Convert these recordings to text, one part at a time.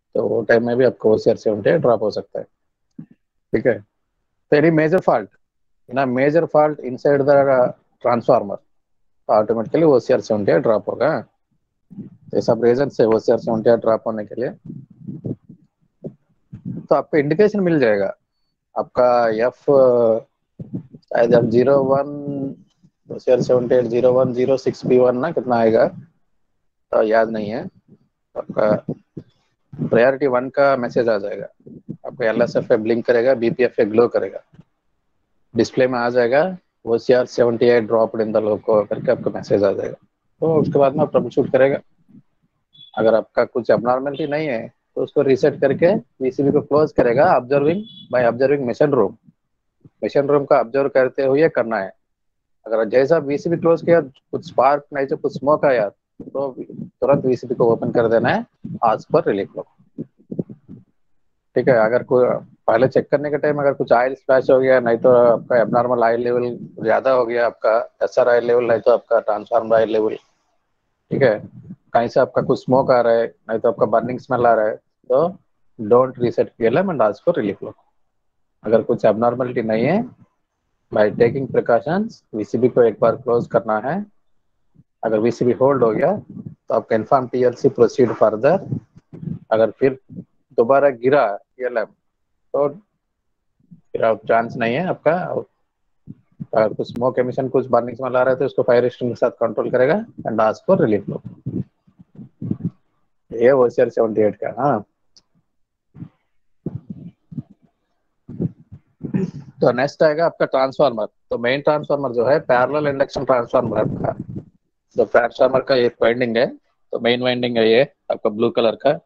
तो वो टाइम में भी आपको OCR78 ड्रॉप हो सकता है। ठीक है, तो एनी मेजर फॉल्ट, ना major fault inside the transformer, automatically OCR78 drop होगा। ये सब रीजन है OCR78 ड्रॉप होने के लिए। तो आपको इंडिकेशन मिल जाएगा आपका एफ, शायद आप 01 OCR78 0106B1 ना कितना आएगा तो याद नहीं है। आपका प्रायोरिटी 1 का मैसेज आ जाएगा, आपको LSF पे ब्लिंक करेगा, BPF पे ग्लो करेगा, डिस्प्ले में आ जाएगा OCR78 ड्रॉप्ड इन द लोको करके आपको मैसेज आ जाएगा। तो उसके बाद में आप ट्रबल शूट करेगा। अगर आपका कुछ अबनॉर्मलिटी नहीं है तो उसको रीसेट करके PCB को क्लोज करेगा, observing by observing mission room. Mission room का ऑब्जर्व करते हुए करना है। अगर जैसा PCB क्लोज किया, कुछ स्पार्क नहीं तो कुछ स्मोक आया, तो तुरंत PCB को ओपन कर देना है आज पर रिलीफ लो। ठीक है, अगर कोई पहले चेक करने के टाइम अगर कुछ ऑयल स्प्लैश हो गया, नहीं तो आपका एबनॉर्मल ऑयल लेवल ज्यादा हो गया, आपका SR ऑयल लेवल, नहीं तो आपका ट्रांसफार्मर ऑयल लेवल, ठीक है, कहीं से आपका कुछ स्मोक आ रहा है, नहीं तो आपका बर्निंग स्मेल आ रहा है, तो don't reset PLM and ask for relief लो। अगर कुछ एबनॉर्मलिटी नहीं है, बाय टेकिंग प्रिकॉशंस VCB को एक बार क्लोज करना है। अगर VCB होल्ड हो गया तो आप कन्फर्म PLC प्रोसीड फर्दर। अगर फिर दोबारा गिरा PLM तो फिर आप चांस नहीं है आपका। अगर कुछ स्मोक एमिशन, कुछ बर्निंग स्मेल आ रहा है तो उसको फायर एक्सटिंग्विशर के साथ कंट्रोल करेगा एंड आस्क फॉर रिलीफ लो। ये OCR78 का। हाँ, तो नेक्स्ट आएगा आपका ट्रांसफार्मर। तो मेन ट्रांसफार्मर जो है पैरेलल इंडक्शन ट्रांसफार्मर आपका। तो ट्रांसफार्मर का एक वाइंडिंग है, तो मेन वाइंडिंग है ये आपका ब्लू कलर का।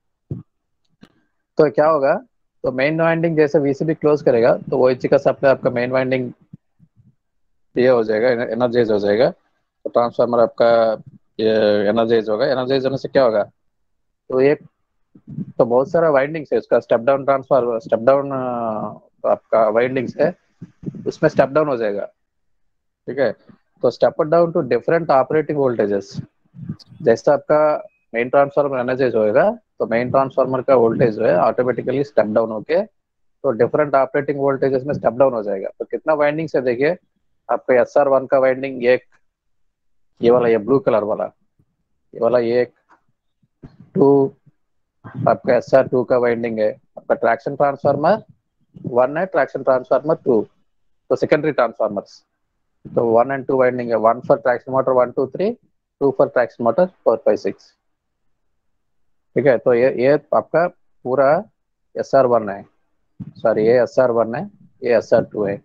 तो क्या होगा, तो मेन वाइंडिंग जैसे VCB क्लोज करेगा तो वो OH का सप्लाई आपका मेन वाइंडिंग ये हो जाएगा, एनर्जाइज हो जाएगा। तो ट्रांसफार्मर आपका एनर्जाइज होगा। एनर्जाइज होने से क्या होगा, तो एक, तो बहुत सारा वाइंडिंग्स है उसका, step down transformer, step down आपका वाइंडिंग्स है, उसमें स्टेप डाउन हो जाएगा। ठीक है, तो step down to different operating voltages. जैसा आपका मेन ट्रांसफार्मर एनर्जाइज होएगा तो मेन ट्रांसफार्मर का वोल्टेज जो है ऑटोमेटिकली स्टेप डाउन होके तो डिफरेंट ऑपरेटिंग वोल्टेजेस में स्टेप डाउन हो जाएगा। तो कितना वाइंडिंग्स है देखिए, आपका SR1 का वाइंडिंग एक, ये वाला, ये ब्लू कलर वाला, ये वाला ये एक, टू, आपका SR2 का वाइंडिंग है। आपका ट्रैक्शन ट्रांसफार्मर 1 है, ट्रैक्शन ट्रांसफार्मर 2, तो सेकेंडरी ट्रांसफार्मर्स। तो 1 एंड 2 वाइंडिंग है, 1 for traction motor 1 2 3, 2 for traction motor 4 5 6। ठीक है, तो ये आपका पूरा SR1 है, सॉरी ये SR1 है, ये SR2 है।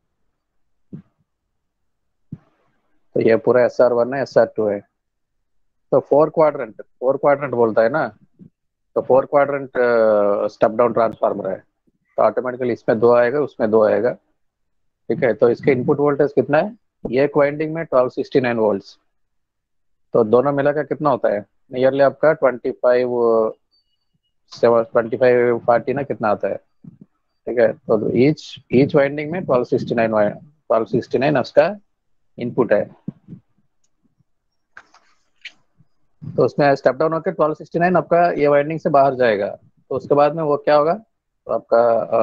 तो ये पूरा SR1 है, SR2 है। तो फोर क्वाड्रेंट बोलता है ना, तो four quadrant step down transformer है। तो ऑटोमेटिकली इसमें दो आएगा, उसमें दो आएगा। ठीक है, तो इसके इनपुट वोल्टेज कितना है, ये एक वाइंडिंग में 1269 वोल्ट्स, तो दोनों मिलाकर कितना होता है, नियरली आपका 25 40 ना कितना आता है। ठीक है, तो ईच ईच वाइंडिंग में 1269 उसका इनपुट है। तो उसमें स्टेप डाउन होकर 1269 आपका ये वाइंडिंग से बाहर जाएगा। तो उसके बाद में वो क्या होगा, तो आपका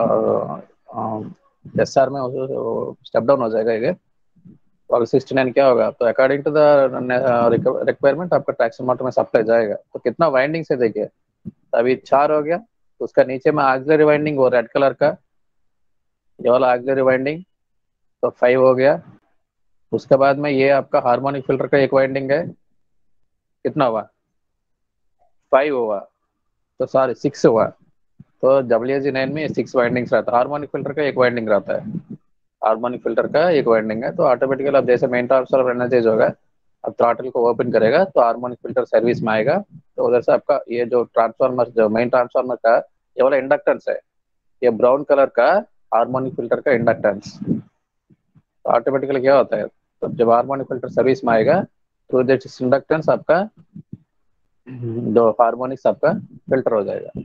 SR में स्टेप डाउन हो जाएगा ये 1269। क्या होगा, तो अकॉर्डिंग टू द रिक्वायरमेंट आपका ट्रैक्शन मोटर में सप्लाई जाएगा। तो कितना वाइंडिंग से देखिए, तो अभी 4 हो गया, तो उसका नीचे में ऑक्सिलरी वाइंडिंग वो रेड कलर का, ये वाला ऑक्सिलरी वाइंडिंग, तो 5 हो गया। उसके बाद में ये आपका हार्मोनिक फिल्टर का एक वाइंडिंग है, कितना हुआ, 5 हुआ, तो सॉरी 6 हुआ। तो WG9 में 6 वाइंडिंग्स रहता है, हार्मोनिक फिल्टर का एक वाइंडिंग रहता है, हार्मोनिक फिल्टर का एक वाइंडिंग है। तो ऑटोमेटिकली अब जैसे मेन ट्रांसफार्मर एनर्जाइज होगा, अब थ्रॉटल को ओपन करेगा तो हार्मोनिक फिल्टर सर्विस में आएगा। तो उधर से आपका ये जो ट्रांसफार्मर, जो मेन ट्रांसफार्मर का ये वाला इंडक्टेंस है, ये ब्राउन कलर का हार्मोनिक फिल्टर का इंडक्टेंस। तो ऑटोमेटिकली क्या होता है, तो जब हार्मोनिक फिल्टर सर्विस में आएगा तो दिस इंडक्टेंस आपका जो हार्मोनिक्स आपका फिल्टर हो जाएगा।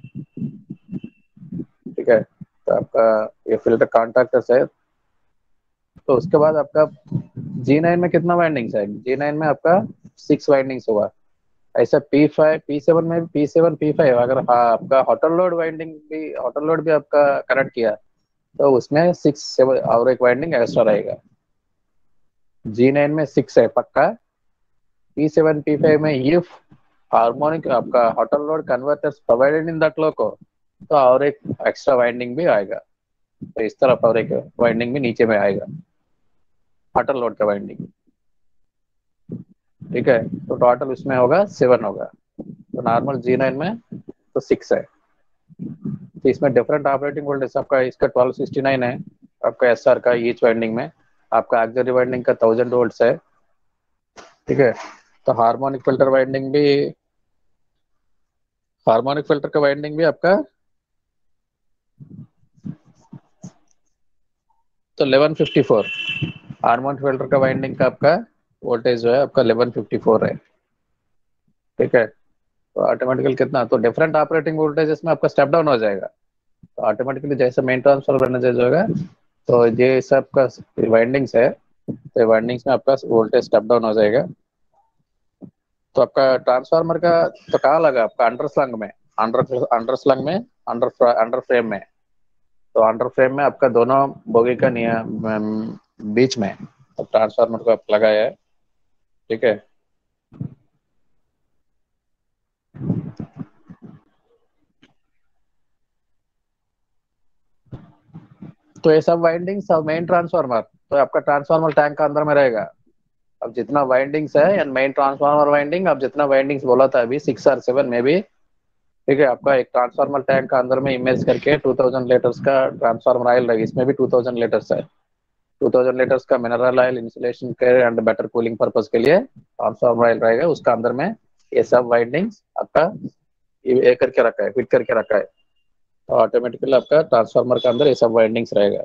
ठीक है, तो आपका ये फिल्टर कॉन्टैक्टर्स है। तो उसके बाद आपका G9 में कितना वाइंडिंग्स है, G9 में आपका 6 वाइंडिंग्स हुआ। ऐसा P7 में P7 P5 अगर आपका हॉटल लोड वाइंडिंग भी हॉटल लोड भी आपका कनेक्ट किया तो उसमें 6 7 और एक वाइंडिंग एक्स्ट्रा रहेगा। G9 में 6 है पक्का। P7 P5 में इफ हार्मोनिक आपका hotel load converters provided in that loco तो और एक एक्स्ट्रा वाइंडिंग भी आएगा। तो इस तरफ और एक वाइंडिंग भी नीचे में आएगा, हॉटल लोड का वाइंडिंग। ठीक है, तो टोटल इसमें होगा 7 होगा। तो नॉर्मल G9 में तो 6 है। तो इसमें डिफरेंट ऑपरेटिंग वोल्टेज आपका इसका 1269 है आपका एसआर का ईच वाइंडिंग में। आपका ऑक्सिलरी वाइंडिंग का 1000 वोल्ट्स है। ठीक है, तो हार्मोनिक फिल्टर का वाइंडिंग भी आपका तो 1154। हार्मोनिक फिल्टर का वाइंडिंग का आपका वोल्टेज जो है आपका 1154 है। ठीक है, तो ऑटोमेटिकली कितना तो डिफरेंट ऑपरेटिंग वोल्टेजेस में आपका स्टेप डाउन हो जाएगा। तो ऑटोमेटिकली जैसे मेन ट्रांसफार्मर एनर्जाइज होगा तो ये सब का वाइंडिंग्स है, तो वाइंडिंग्स में आपका वोल्टेज स्टेप डाउन हो जाएगा। तो आपका ट्रांसफार्मर का तो कहाँ लगा आपका अंडर स्लंग में, अंडर स्लंग में, अंडर फ्रेम में। तो अंडर फ्रेम में आपका दोनों बोगी का बीच में अब ट्रांसफार्मर को आप लगाया है। ठीक है, तो ये सब वाइंडिंग सब मेन ट्रांसफार्मर तो आपका ट्रांसफार्मर टैंक का अंदर में रहेगा। अब जितना वाइंडिंग्स है एंड मेन ट्रांसफार्मर वाइंडिंग, अब जितना वाइंडिंग्स बोला था अभी 6 और 7 में भी। ठीक है, आपका एक ट्रांसफार्मर टैंक का अंदर में इमेज करके 2000 लीटर्स का ट्रांसफार्मर ऑयल रहेगा। इसमें भी 2000 लीटर्स है। 2000 लीटर्स का मिनरल ऑयल इंसुलेशन के एंड बेटर कूलिंग पर्पज के लिए ट्रांसफार्मर ऑयल रहेगा। उसका अंदर में ये सब वाइंडिंग्स आपका ये करके रखा है, फिट करके रखा है। तो ऑटोमेटिकली आपका ट्रांसफार्मर के अंदर ये सब वाइंडिंग्स रहेगा।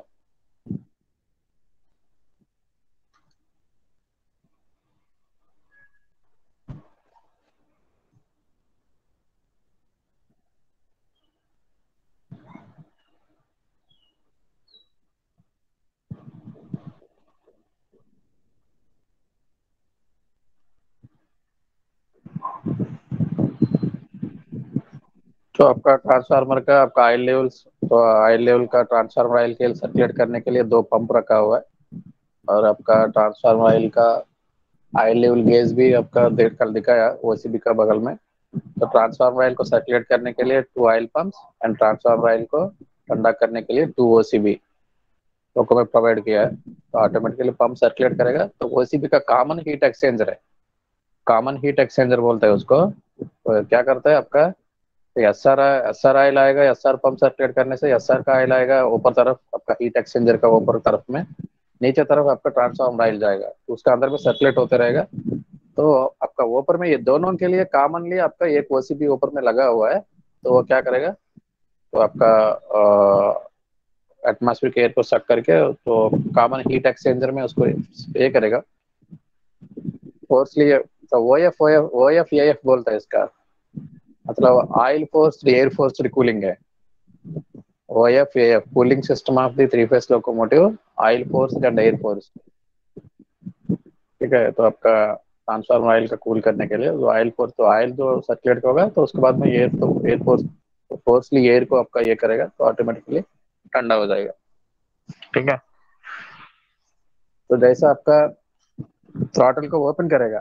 तो आपका ट्रांसफार्मर का आपका ऑयल लेवल्स, तो ऑयल लेवल का ट्रांसफार्मर ऑयल के सर्कुलेट करने के लिए 2 पंप रखा हुआ है। और आपका ट्रांसफार्मर ऑयल का ऑयल लेवल गेज भी आपका देख कल दिखाया ओसीबी का बगल में। तो ट्रांसफार्मर ऑयल को सर्कुलेट करने के लिए 2 oil pumps and transformer oil को ठंडा करने के लिए 2 ओसीबी लोगों में प्रोवाइड किया है। तो ऑटोमेटिकली पंप सर्कुलेट करेगा। तो ओसीबी का कॉमन हीट एक्सचेंजर है, कॉमन हीट एक्सचेंजर बोलते हैं उसको। तो क्या करता है आपका एस आर आयल आएगा, एस आर पंप सर्कुलेट करने से एस आर का आयल आएगा ऊपर तरफ आपका हीट एक्सचेंजर का ऊपर तरफ में। नीचे तरफ आपका ट्रांसफार्मर आयल जाएगा, तो उसका अंदर में सर्कुलेट होते रहेगा। तो आपका ऊपर में ये दोनों के लिए कॉमनली आपका एक ओसीबी ऊपर में लगा हुआ है। तो वो क्या करेगा, तो आपका एटमॉस्फेरिक एयर को सक करके तो कॉमन हीट एक्सचेंजर में उसको ये करेगा फोर्सली। तो ओ एफ ए एफ बोलता है इसका मतलब oil forced air forced cooling है। O F A F cooling system of the three phase locomotive, oil forced and air forced. ठीक है, तो आपका ट्रांसफार्मर ऑयल का कूल करने के लिए जो ऑयल फोर्स, तो ऑयल जो सर्कुलेट होगा तो उसके बाद में एयर, तो एयर फोर्स फोर्सली एयर को आपका ये करेगा तो ऑटोमेटिकली ठंडा हो जाएगा। ठीक है, तो जैसा आपका थ्रॉटल को ओपन करेगा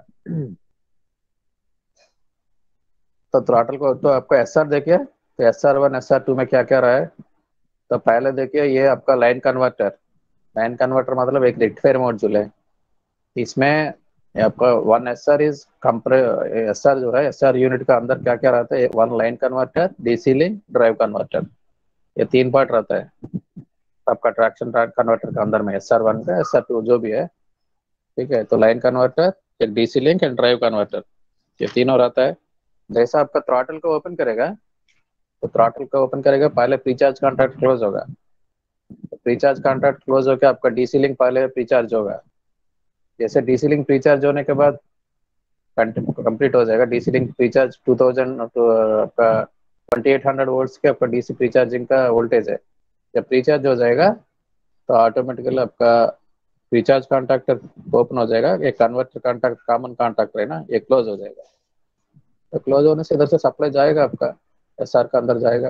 तो थ्रॉटल को तो आपको एसआर देखिए, तो SR1 SR2 में क्या क्या रहा है। तो पहले देखिए ये आपका लाइन कन्वर्टर, लाइन कन्वर्टर मतलब एक रेक्टिफायर मॉड्यूल है। इसमें ये आपका 1 SR इज कंप्रे SR जो है SR यूनिट का अंदर क्या क्या रहता है, 1 line converter, DC link, drive converter, ये 3 पार्ट रहता है आपका ट्रैक्शन कन्वर्टर का अंदर में SR1 का SR2 जो भी है। ठीक है, तो लाइन कन्वर्टर, एक DC link and drive converter, ये तीनों रहता है। जैसा आपका थ्रॉटल को ओपन करेगा तो थ्रॉटल को ओपन करेगा पहले प्रीचार्ज कॉन्टैक्ट क्लोज होगा। तो प्रीचार्ज कॉन्टैक्ट क्लोज होकर आपका डीसी लिंक पहले प्रीचार्ज होगा। जैसे डीसी लिंक प्रीचार्ज होने के बाद कंप्लीट हो जाएगा डीसी लिंक प्रीचार्ज 2000 आपका 2800 वोल्ट्स के आपका डीसी प्रीचार्जिंग का वोल्टेज है। जब प्रीचार्ज हो जाएगा तो ऑटोमेटिकली आपका प्रीचार्ज कॉन्टैक्ट ओपन हो जाएगा, एक कन्वर्टर कॉन्टैक्ट कॉमन कॉन्टैक्ट है ना, ये क्लोज हो जाएगा। तो क्लोज होने से इधर से सप्लाई जाएगा आपका, एसआर का अंदर जाएगा।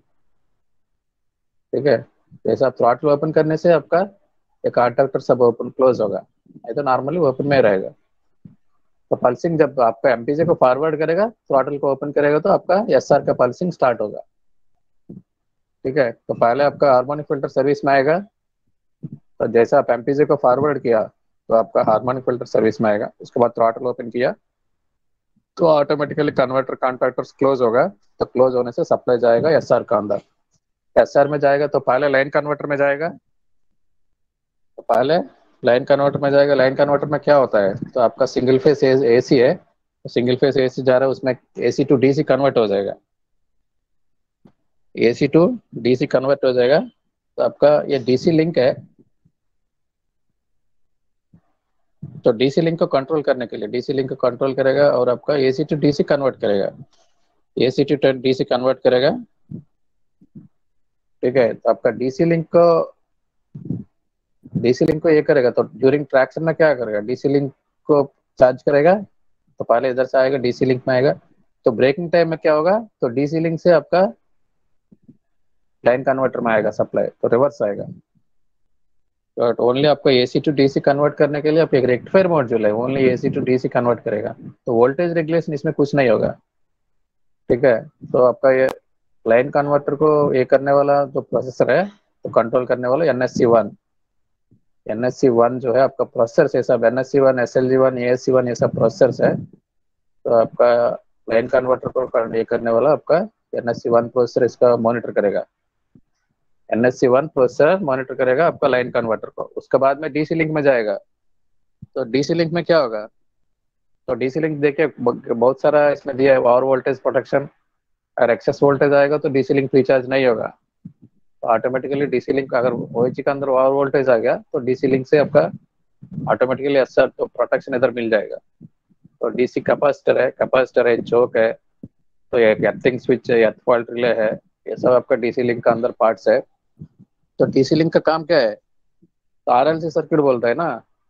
ठीक है, जैसे आप थ्रॉटल ओपन करने से आपका एक आर्टर सब ओपन क्लोज होगा, नहीं तो नॉर्मली ओपन में रहेगा। तो पल्सिंग जब आपका एमपीजे को फॉरवर्ड करेगा, थ्रॉटल को ओपन करेगा, तो आपका एसआर का पल्सिंग स्टार्ट होगा। ठीक है, तो पहले आपका हार्मोनिक फिल्टर सर्विस में आएगा, तो जैसे आप एमपीजे को फॉरवर्ड किया तो आपका हार्मोनिक फिल्टर सर्विस में आएगा। उसके बाद थ्रॉटल ओपन किया तो ऑटोमेटिकली कन्वर्टर कॉन्टैक्टर्स क्लोज होगा। तो क्लोज होने से सप्लाई जाएगा एसआर का अंदर। एसआर में जाएगा तो पहले लाइन कन्वर्टर में जाएगा। तो पहले लाइन कन्वर्टर में जाएगा। लाइन कन्वर्टर में क्या होता है, तो आपका सिंगल फेस एसी है, तो सिंगल फेस एसी जा रहा है, उसमें एसी टू डीसी कन्वर्ट हो जाएगा। एसी टू डीसी कन्वर्ट हो जाएगा। तो आपका ये डीसी लिंक है, तो डीसी लिंक को कंट्रोल करने के लिए डीसी लिंक को कंट्रोल करेगा और आपका एसी टू डीसी कन्वर्ट करेगा। एसी टू डीसी कन्वर्ट करेगा। ठीक है, तो आपका डीसी लिंक को ये करेगा, तो ड्यूरिंग ट्रैक्शन में क्या करेगा, डीसी लिंक को चार्ज करेगा। तो पहले इधर से आएगा, डीसी लिंक में आएगा। तो ब्रेकिंग टाइम में क्या होगा, तो डीसी लिंक से आपका लाइन कन्वर्टर में आएगा सप्लाई, तो रिवर्स आएगा। तो ओनली आपको एसी टू डीसी कन्वर्ट करने के लिए आप एक रेक्टिफायर मॉड्यूल है, only AC to DC convert करेगा। तो वोल्टेज रेगुलेशन इसमें कुछ नहीं होगा। ठीक है, तो आपका ये लाइन कन्वर्टर को ये करने वाला जो प्रोसेसर है, तो कंट्रोल करने वाला एनएससी 1। एनएससी 1 जो है आपका प्रोसेसर, ये सब एनएससी 1, एसएलजी 1, एएससी 1, ये सब प्रोसेसर है। तो आपका लाइन कन्वर्टर को ये करने वाला आपका एनएससी 1 प्रोसेसर इसका मॉनिटर करेगा। एनएससी 1 प्रोसेसर मॉनिटर करेगा आपका लाइन कन्वर्टर को। उसके बाद में डीसी लिंक में जाएगा। तो डीसी लिंक में क्या होगा, तो डीसी लिंक देखिए बहुत सारा इसमें दिया है, ओवर वोल्टेज प्रोटेक्शन। अगर एक्सेस वोल्टेज आएगा तो डीसी लिंक रिचार्ज नहीं होगा। तो ऑटोमेटिकली डीसी लिंक अगर ओएच के अंदर ओवर वोल्टेज आ गया तो डीसी लिंक से आपका ऑटोमेटिकली एसआर तो प्रोटेक्शन इधर मिल जाएगा। तो डीसी कैपेसिटर है, चोक है, तो ये एर्थिंग स्विच है, एर्थ फॉल्ट रिले है, ये सब आपका डीसी लिंक का अंदर पार्ट्स है। तो डीसी लिंक का काम क्या है, तो आरएलसी सर्किट बोलता है ना,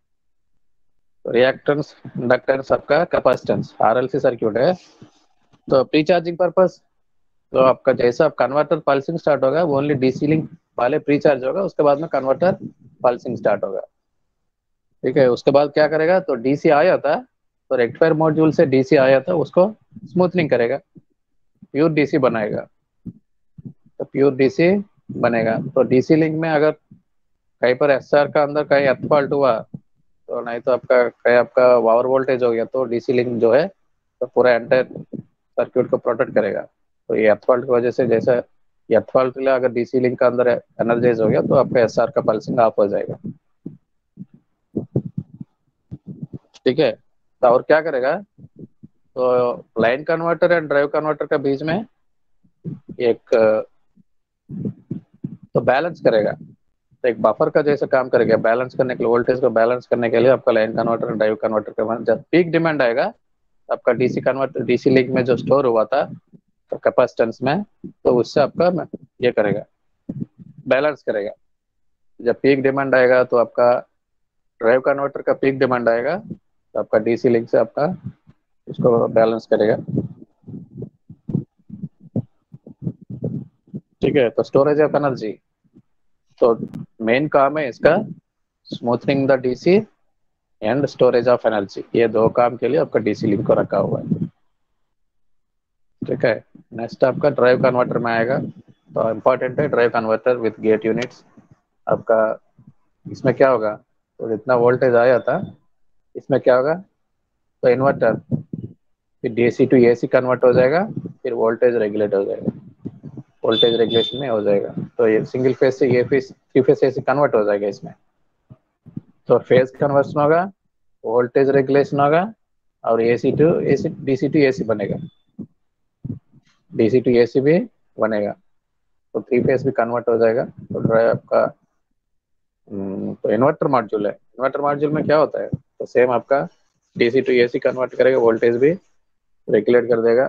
तो रिएक्टेंस, इंडक्टेंस, आपका कैपेसिटेंस, आरएलसी सर्किट है। तो प्री चार्जिंग पर्पस, तो आपका जैसा आप कन्वर्टर पल्सिंग स्टार्ट होगा, वो ओनली डीसी लिंक पहले प्री चार्ज होगा, उसके बाद में कन्वर्टर पल्सिंग स्टार्ट होगा। ठीक है, उसके बाद क्या करेगा, तो डीसी आया था, तो रेक्टिफायर मॉड्यूल से डीसी आया था उसको स्मूथनिंग करेगा, प्योर डीसी बनाएगा। तो प्योर डीसी बनेगा। तो डीसी लिंक में अगर कहीं पर एसआर का अंदर कहीं एर्थ फॉल्ट हुआ, तो नहीं तो आपका कहीं आपका ओवर वोल्टेज हो गया, तो डीसी लिंक जो है तो पूरा एंटायर सर्किट को प्रोटेक्ट करेगा। तो ये एर्थ फॉल्ट की वजह से, जैसे एर्थ फॉल्ट के लिए अगर डीसी लिंक का अंदर एनर्जाइज हो गया तो आपका एसआर का पल्सिंग ऑफ हो जाएगा। ठीक है, तो और क्या करेगा, तो line converter and drive converter के बीच में एक तो बैलेंस करेगा, तो एक बफर का जैसे काम करेगा, बैलेंस करने के लिए, वोल्टेज को बैलेंस करने के लिए आपका लाइन कन्वर्टर और ड्राइव कन्वर्टर के बाद जब पीक डिमांड आएगा, आपका डीसी कन्वर्टर डीसी लिंक में जो स्टोर हुआ था तो कैपेसिटेंस में, तो उससे आपका ये करेगा, बैलेंस करेगा। जब पीक डिमांड आएगा तो आपका ड्राइव कन्वर्टर का पीक डिमांड आएगा, तो आपका डीसी लिंक से आपका उसको बैलेंस करेगा। ठीक है, तो स्टोरेज ऑफ एनर्जी, तो मेन काम है इसका smoothening the DC and storage of energy, ये दो काम के लिए आपका डीसी लिंक को रखा हुआ है। ठीक है, नेक्स्ट आपका ड्राइव कन्वर्टर में आएगा। तो इम्पोर्टेंट है drive converter with gate units आपका। इसमें क्या होगा, तो जितना वोल्टेज आया था इसमें क्या होगा, तो इन्वर्टर फिर डीसी टू एसी कन्वर्ट हो जाएगा, फिर वोल्टेज रेगुलेट हो जाएगा, वोल्टेज रेगुलेशन में हो जाएगा। तो ये सिंगल फेज से ये phase three phase AC convert हो जाएगा इसमें। तो फेज कन्वर्शन होगा, वोल्टेज रेगुलेशन होगा, और AC to AC DC to AC बनेगा, डीसी टू एसी भी बनेगा। तो थ्री फेज भी कन्वर्ट हो जाएगा। तो ड्राइव आपका तो इन्वर्टर मॉड्यूल है। इन्वर्टर मॉड्यूल में क्या होता है, तो सेम आपका डीसी टू एसी कन्वर्ट करेगा, वोल्टेज भी रेगुलेट कर देगा,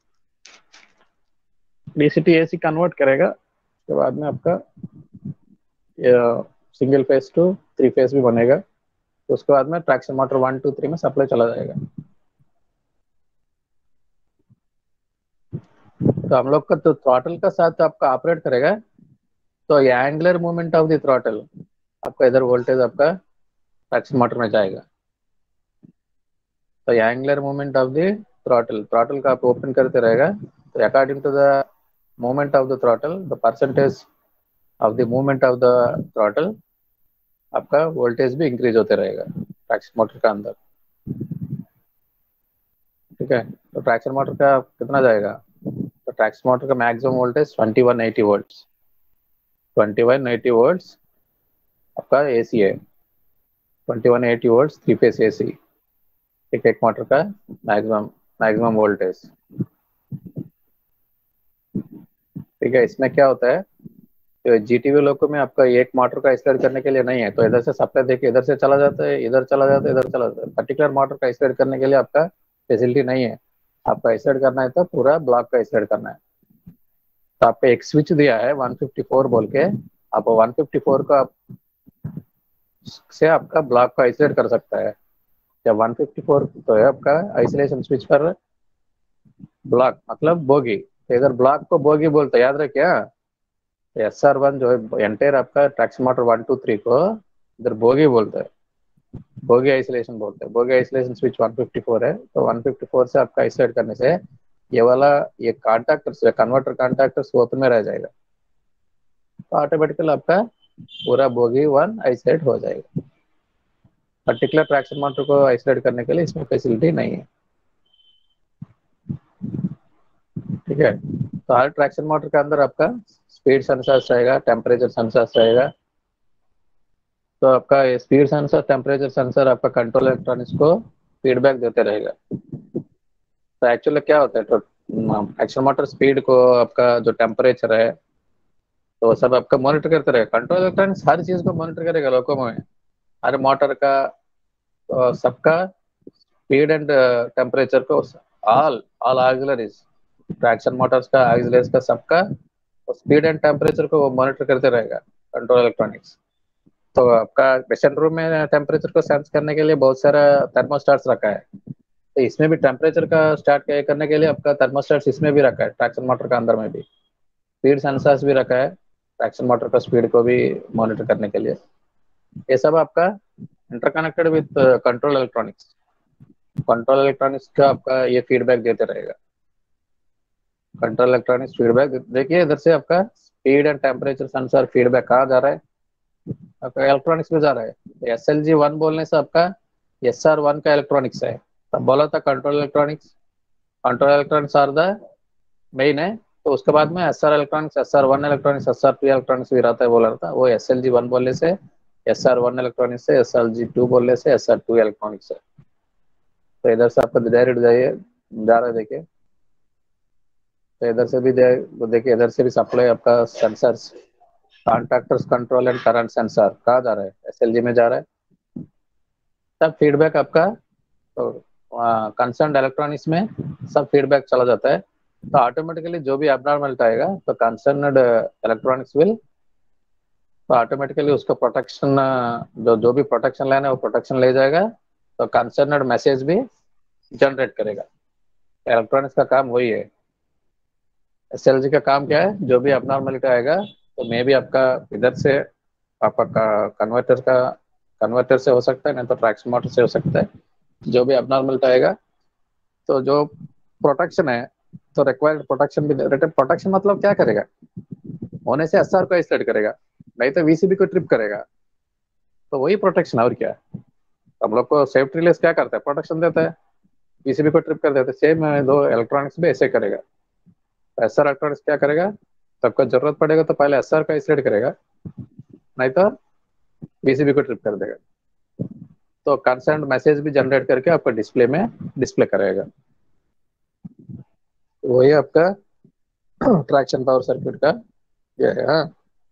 डीसी टू एसी कन्वर्ट करेगा। उसके बाद में आपका single phase to three phase भी बनेगा। तो उसके बाद में ट्रैक्शन मोटर 1 2 3 में सप्लाई चला जाएगा। तो हम लोग का तो थ्रॉटल का साथ आपका ऑपरेट करेगा, तो ये angular movement of the throttle आपका इधर वोल्टेज आपका ट्रैक्शन मोटर में जाएगा। तो angular movement of the throttle, throttle का आप ओपन करते रहेगा, तो according to the movement of the throttle, the percentage of the movement of the throttle, आपका वोल्टेज भी इंक्रीज होते रहेगा ट्रैक्शन मोटर का अंदर। ठीक है, तो ट्रैक्शन मोटर का कितना जाएगा, तो ट्रैक्शन मोटर का मैक्सिमम वोल्टेज 2180 वोल्ट्स, 2180 वोल्ट्स आपका एसी है, 2180 वोल्ट्स 3 फेस एसी, एक मोटर का मैक्सिमम मैक्सिमम वोल्टेज। ठीक है, इसमें क्या होता है, तो जीटीवी लोको में आपका एक मोटर का स्टार्ट करने के लिए नहीं है, तो इधर से सप्लाई देके इधर से चला जाता है, इधर चला जाता है, इधर चला जाता है। पर्टिकुलर मोटर का स्टार्ट करने के लिए आपका फैसिलिटी नहीं है, आपका स्टार्ट करना है तो पूरा ब्लॉक का स्टार्ट करना है। तो आपको एक स्विच दिया है 154 बोल के, आप 154 का से आपका ब्लॉक को आइसोलेट कर सकता है। जब 154 तो है आपका आइसोलेशन स्विच पर ब्लॉक मतलब बोगी, तो इधर ब्लॉक को बोगी बोलते हैं, याद रखिए। SR1 जो है एंटायर आपका ट्रैक्शन मोटर 1 2 3 को इधर बोगी बोलते हैं, बोगी आइसोलेशन बोलते हैं। बोगी आइसोलेशन स्विच 154 है, तो 154 से आपका आइसोलेट करने से ये वाला ये कॉन्टैक्टर्स कन्वर्टर कॉन्टैक्टर्स ओपन में रह जाएगा, तो ऑटोमेटिकली आपका पूरा बोगी 1 आइसोलेट हो जाएगा। पर्टिकुलर ट्रैक्शन मोटर को आइसोलेट करने के लिए इसमें फैसिलिटी नहीं है। ठीक है, तो हर ट्रैक्शन मोटर के अंदर आपका स्पीड सेंसर रहेगा, टेम्परेचर सेंसर रहेगा। तो आपका स्पीड सेंसर टेम्परेचर सेंसर आपका कंट्रोल इलेक्ट्रॉनिक्स को फीडबैक देते रहेगा। तो एक्चुअली क्या होता है, तो ट्रैक्शन मोटर स्पीड को आपका जो टेम्परेचर है तो सब आपका मॉनिटर करते रहेगा। कंट्रोल इलेक्ट्रॉनिक्स हर चीज को मॉनिटर करेगा लोको में, हर मोटर का तो सबका स्पीड एंड टेम्परेचर को, all all auxiliaries traction motors का ऑक्सिलरीज का सबका स्पीड एंड टेम्परेचर को वो मॉनिटर करते रहेगा कंट्रोल इलेक्ट्रॉनिक्स। तो आपका पेशेंट रूम में टेम्परेचर को सेंस करने के लिए बहुत सारा थर्मोस्टाट्स रखा है, तो इसमें भी टेम्परेचर का स्टार्ट करने के लिए आपका थर्मोस्टाट्स इसमें भी रखा है, ट्रैक्शन मोटर का अंदर में भी स्पीड सेंसर्स भी रखा है ट्रैक्शन मोटर का स्पीड को भी मॉनिटर करने के लिए। ये सब आपका interconnected with control electronics, control electronics का आपका ये फीडबैक देते रहेगा। कंट्रोल इलेक्ट्रॉनिक्स फीडबैक देखिए, इधर से आपका speed and temperature sensor feedback कहाँ जा रहा है, आपका इलेक्ट्रॉनिक्स में जा रहा है। तो SLG1 बोलने से आपका SR1 का इलेक्ट्रॉनिक्स है, तब बोला था control electronics, control electronics are the main है। तो उसके बाद में SR electronics, SR1 electronics, SR2 electronics भी रहता है बोला था, वो SLG1 बोलने से SR1 इलेक्ट्रॉनिक्स से, SLG2 बोलने से SR2 इलेक्ट्रॉनिक्स है। तो इधर से आपका डायरेक्ट जाइए जा रहा है देखिए, तो इधर से भी देखिए, इधर से भी सप्लाई आपका sensors contactors control and current sensor कहाँ जा रहा है, SLG में जा रहा है। सब फीडबैक आपका तो कंसर्न इलेक्ट्रॉनिक्स में सब फीडबैक चला जाता है। तो ऑटोमेटिकली जो भी एबनॉर्मलिटी आएगा तो कंसर्नड इलेक्ट्रॉनिक्स विल, तो ऑटोमेटिकली उसको प्रोटेक्शन जो जो भी प्रोटेक्शन लेना है वो प्रोटेक्शन ले जाएगा, तो कंसर्नड मैसेज भी जनरेट करेगा। इलेक्ट्रॉनिक्स का काम वही है। SLG का काम क्या है, जो भी एबनॉर्मलिटी आएगा तो मे भी आपका इधर से आपका कन्वर्टर से हो सकता है, नहीं तो ट्रैक्शन मोटर से हो सकता है। जो भी एबनॉर्मलिटी आएगा तो जो प्रोटेक्शन है तो रिक्वायर्ड प्रोटेक्शन भी, प्रोटेक्शन मतलब क्या करेगा, होने से SR को आइसोलेट करेगा, नहीं तो VCB को ट्रिप करेगा, तो वही प्रोटेक्शन और क्या। हम लोग को सेफ्टी लेस क्या करता है, प्रोटेक्शन देता है, VCB को ट्रिप कर देता है। सेम दो इलेक्ट्रॉनिक्स भी ऐसे करेगा। तो SR इलेक्ट्रॉनिक्स क्या करेगा, सबको जरूरत पड़ेगा तो पहले SR को आइसोलेट करेगा, नहीं तो VCB को ट्रिप कर देगा, तो कंसर्न मैसेज भी जनरेट करके आपका डिस्प्ले में डिस्प्ले करेगा। वही आपका ट्रैक्शन पावर सर्किट का ये है। हाँ,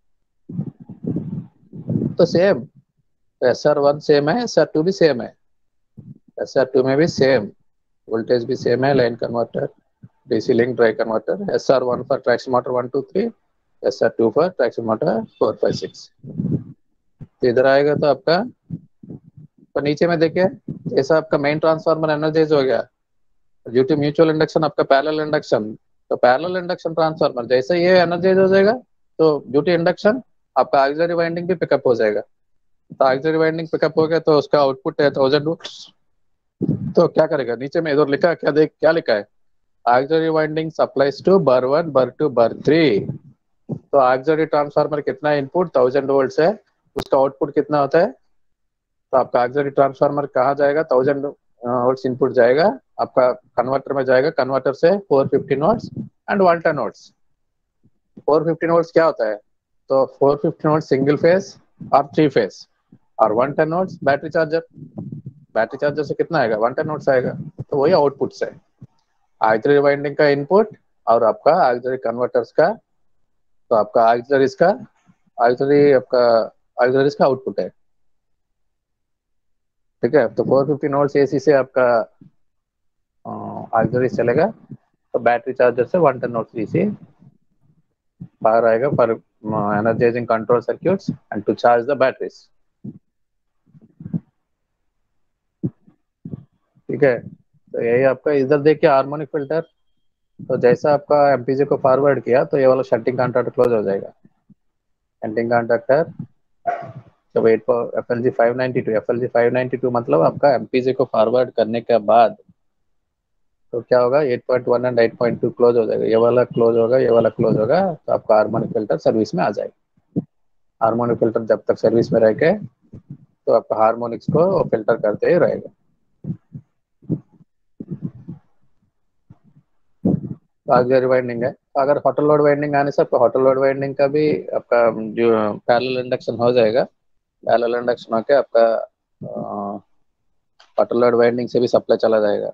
तो सेम, तो SR1 सेम है, SR2 भी सेम है। SR2 में भी सेम वोल्टेज भी सेम है, line converter, DC link drive converter. SR1 for traction motor 1 2 3, SR2 for traction motor 4 5 6। तो इधर आएगा तो आपका, तो नीचे में देखिए जैसा आपका मेन ट्रांसफार्मर एनर्जाइज हो गया ड्यू टू म्यूचुअल इंडक्शन, आपका पैरेलल इंडक्शन तो पैरेलल इंडक्शन ट्रांसफार्मर जैसे ये एनर्जाइज हो जाएगा तो ड्यू टू इंडक्शन आपका ऑक्सिलरी वाइंडिंग भी पिकअप हो जाएगा। तो ऑक्सिलरी वाइंडिंग पिकअप हो गया तो उसका आउटपुट है 1000 वोल्ट्स। तो क्या करेगा, नीचे में इधर लिखा है, क्या देख क्या लिखा है, ऑक्सिलरी वाइंडिंग सप्लाइज टू बर 1 बर 2 बर 3। तो ऑक्सिलरी ट्रांसफार्मर कितना इनपुट 1000 वोल्ट्स है, उसका आउटपुट कितना होता है। तो आपका ऑक्सिलरी ट्रांसफार्मर कहाँ जाएगा, 1000 वोल्ट्स इनपुट जाएगा आपका कन्वर्टर में जाएगा, कन्वर्टर से 415 वोल्ट्स एंड 110 वोल्ट्स। 415 वोल्ट्स क्या होता है, तो 415 वोल्ट सिंगल फेस और 3 फेस, और 110 volts battery charger. Battery charger से कितना आएगा, 110 वोल्ट्स आएगा। तो वही आउटपुट से ऑक्सिलरी वाइंडिंग का इनपुट और आपका ऑक्सिलरी कन्वर्टर्स का, तो आपका ऑक्सिलरीज का ऑक्सिलरी आपका ऑक्सिलरीज का आउटपुट है। ठीक है, तो 415 वोल्ट्स एसी से आपका ऑक्सिलरीज चलेगा, तो बैटरी चार्जर से 110 वोल्ट्स डीसी पावर आएगा for energizing control circuits and to charge the batteries. ठीक है, तो यही आपका इधर देखिए हार्मोनिक फिल्टर। तो जैसा आपका एमपीजी को फॉरवर्ड किया तो ये वाला शंटिंग कॉन्टैक्ट क्लोज हो जाएगा। शंटिंग कॉन्टैक्टर जब 8 FLG 592, FLG 592 मतलब आपका एमपीजी को फॉरवर्ड करने के बाद तो क्या होगा, 8.1 एंड 8.2 क्लोज हो जाएगा, ये वाला क्लोज होगा, ये वाला क्लोज होगा, तो आपका हार्मोनिक फिल्टर सर्विस में आ जाएगा। हार्मोनिक फिल्टर जब तक सर्विस में रहेगा तो आपका हार्मोनिक्स को फिल्टर करते ही रहेगा। तो आगे रिवाइंडिंग है, तो अगर हॉटल लोड वाइंडिंग आने से आपका हॉटल लोड वाइंडिंग का भी आपका जो पैरेलल इंडक्शन हो जाएगा। पैरेलल इंडक्शन होकर आपका हॉटल लोड वाइंडिंग से भी सप्लाई चला जाएगा।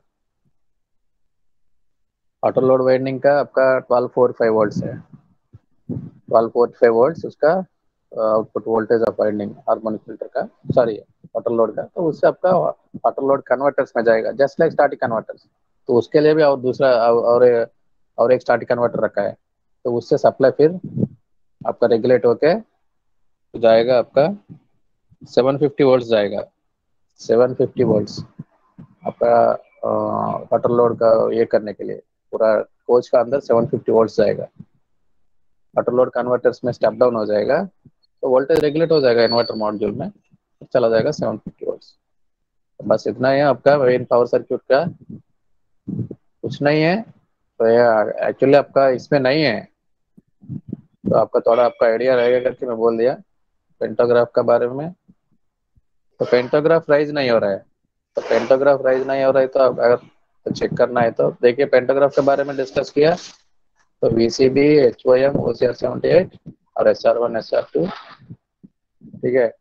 हॉटल लोड वाइंडिंग का आपका 1245 वोल्ट्स है, 1245 वोल्ट्स उसका output voltage of winding harmonic filter का, सॉरी हॉटल लोड का। तो उससे आपका हॉटल लोड कन्वर्टर्स में जाएगा, जस्ट लाइक स्टैटिक कन्वर्टर्स। तो उसके लिए भी और दूसरा और एक स्टैटिक कन्वर्टर रखा है, तो उससे सप्लाई फिर आपका रेगुलेट होके जाएगा आपका 750 वोल्ट्स जाएगा। 750 वोल्ट्स आपका वाटर लोड का ये करने के लिए पूरा कोच का अंदर 750 वोल्ट्स जाएगा। वाटर लोड कन्वर्टर्स में स्टेप डाउन हो जाएगा तो वोल्टेज रेगुलेट हो जाएगा इन्वर्टर मॉड्यूल में, चला जाएगा 750 वोल्ट्स। बस इतना ही है आपका मेन पावर सर्क्यूट का, कुछ नहीं है। तो ये एक्चुअली आपका इसमें नहीं है, तो आपका थोड़ा आपका आइडिया रहेगा करके मैं बोल दिया पेंटोग्राफ के बारे में। तो पेंटोग्राफ राइज नहीं हो रहा है, तो पेंटोग्राफ राइज नहीं हो रहा है तो अगर तो चेक करना है तो देखिए पेंटोग्राफ के बारे में डिस्कस किया। तो VCB HOM OCR78 और SR1 SR2। ठीक है,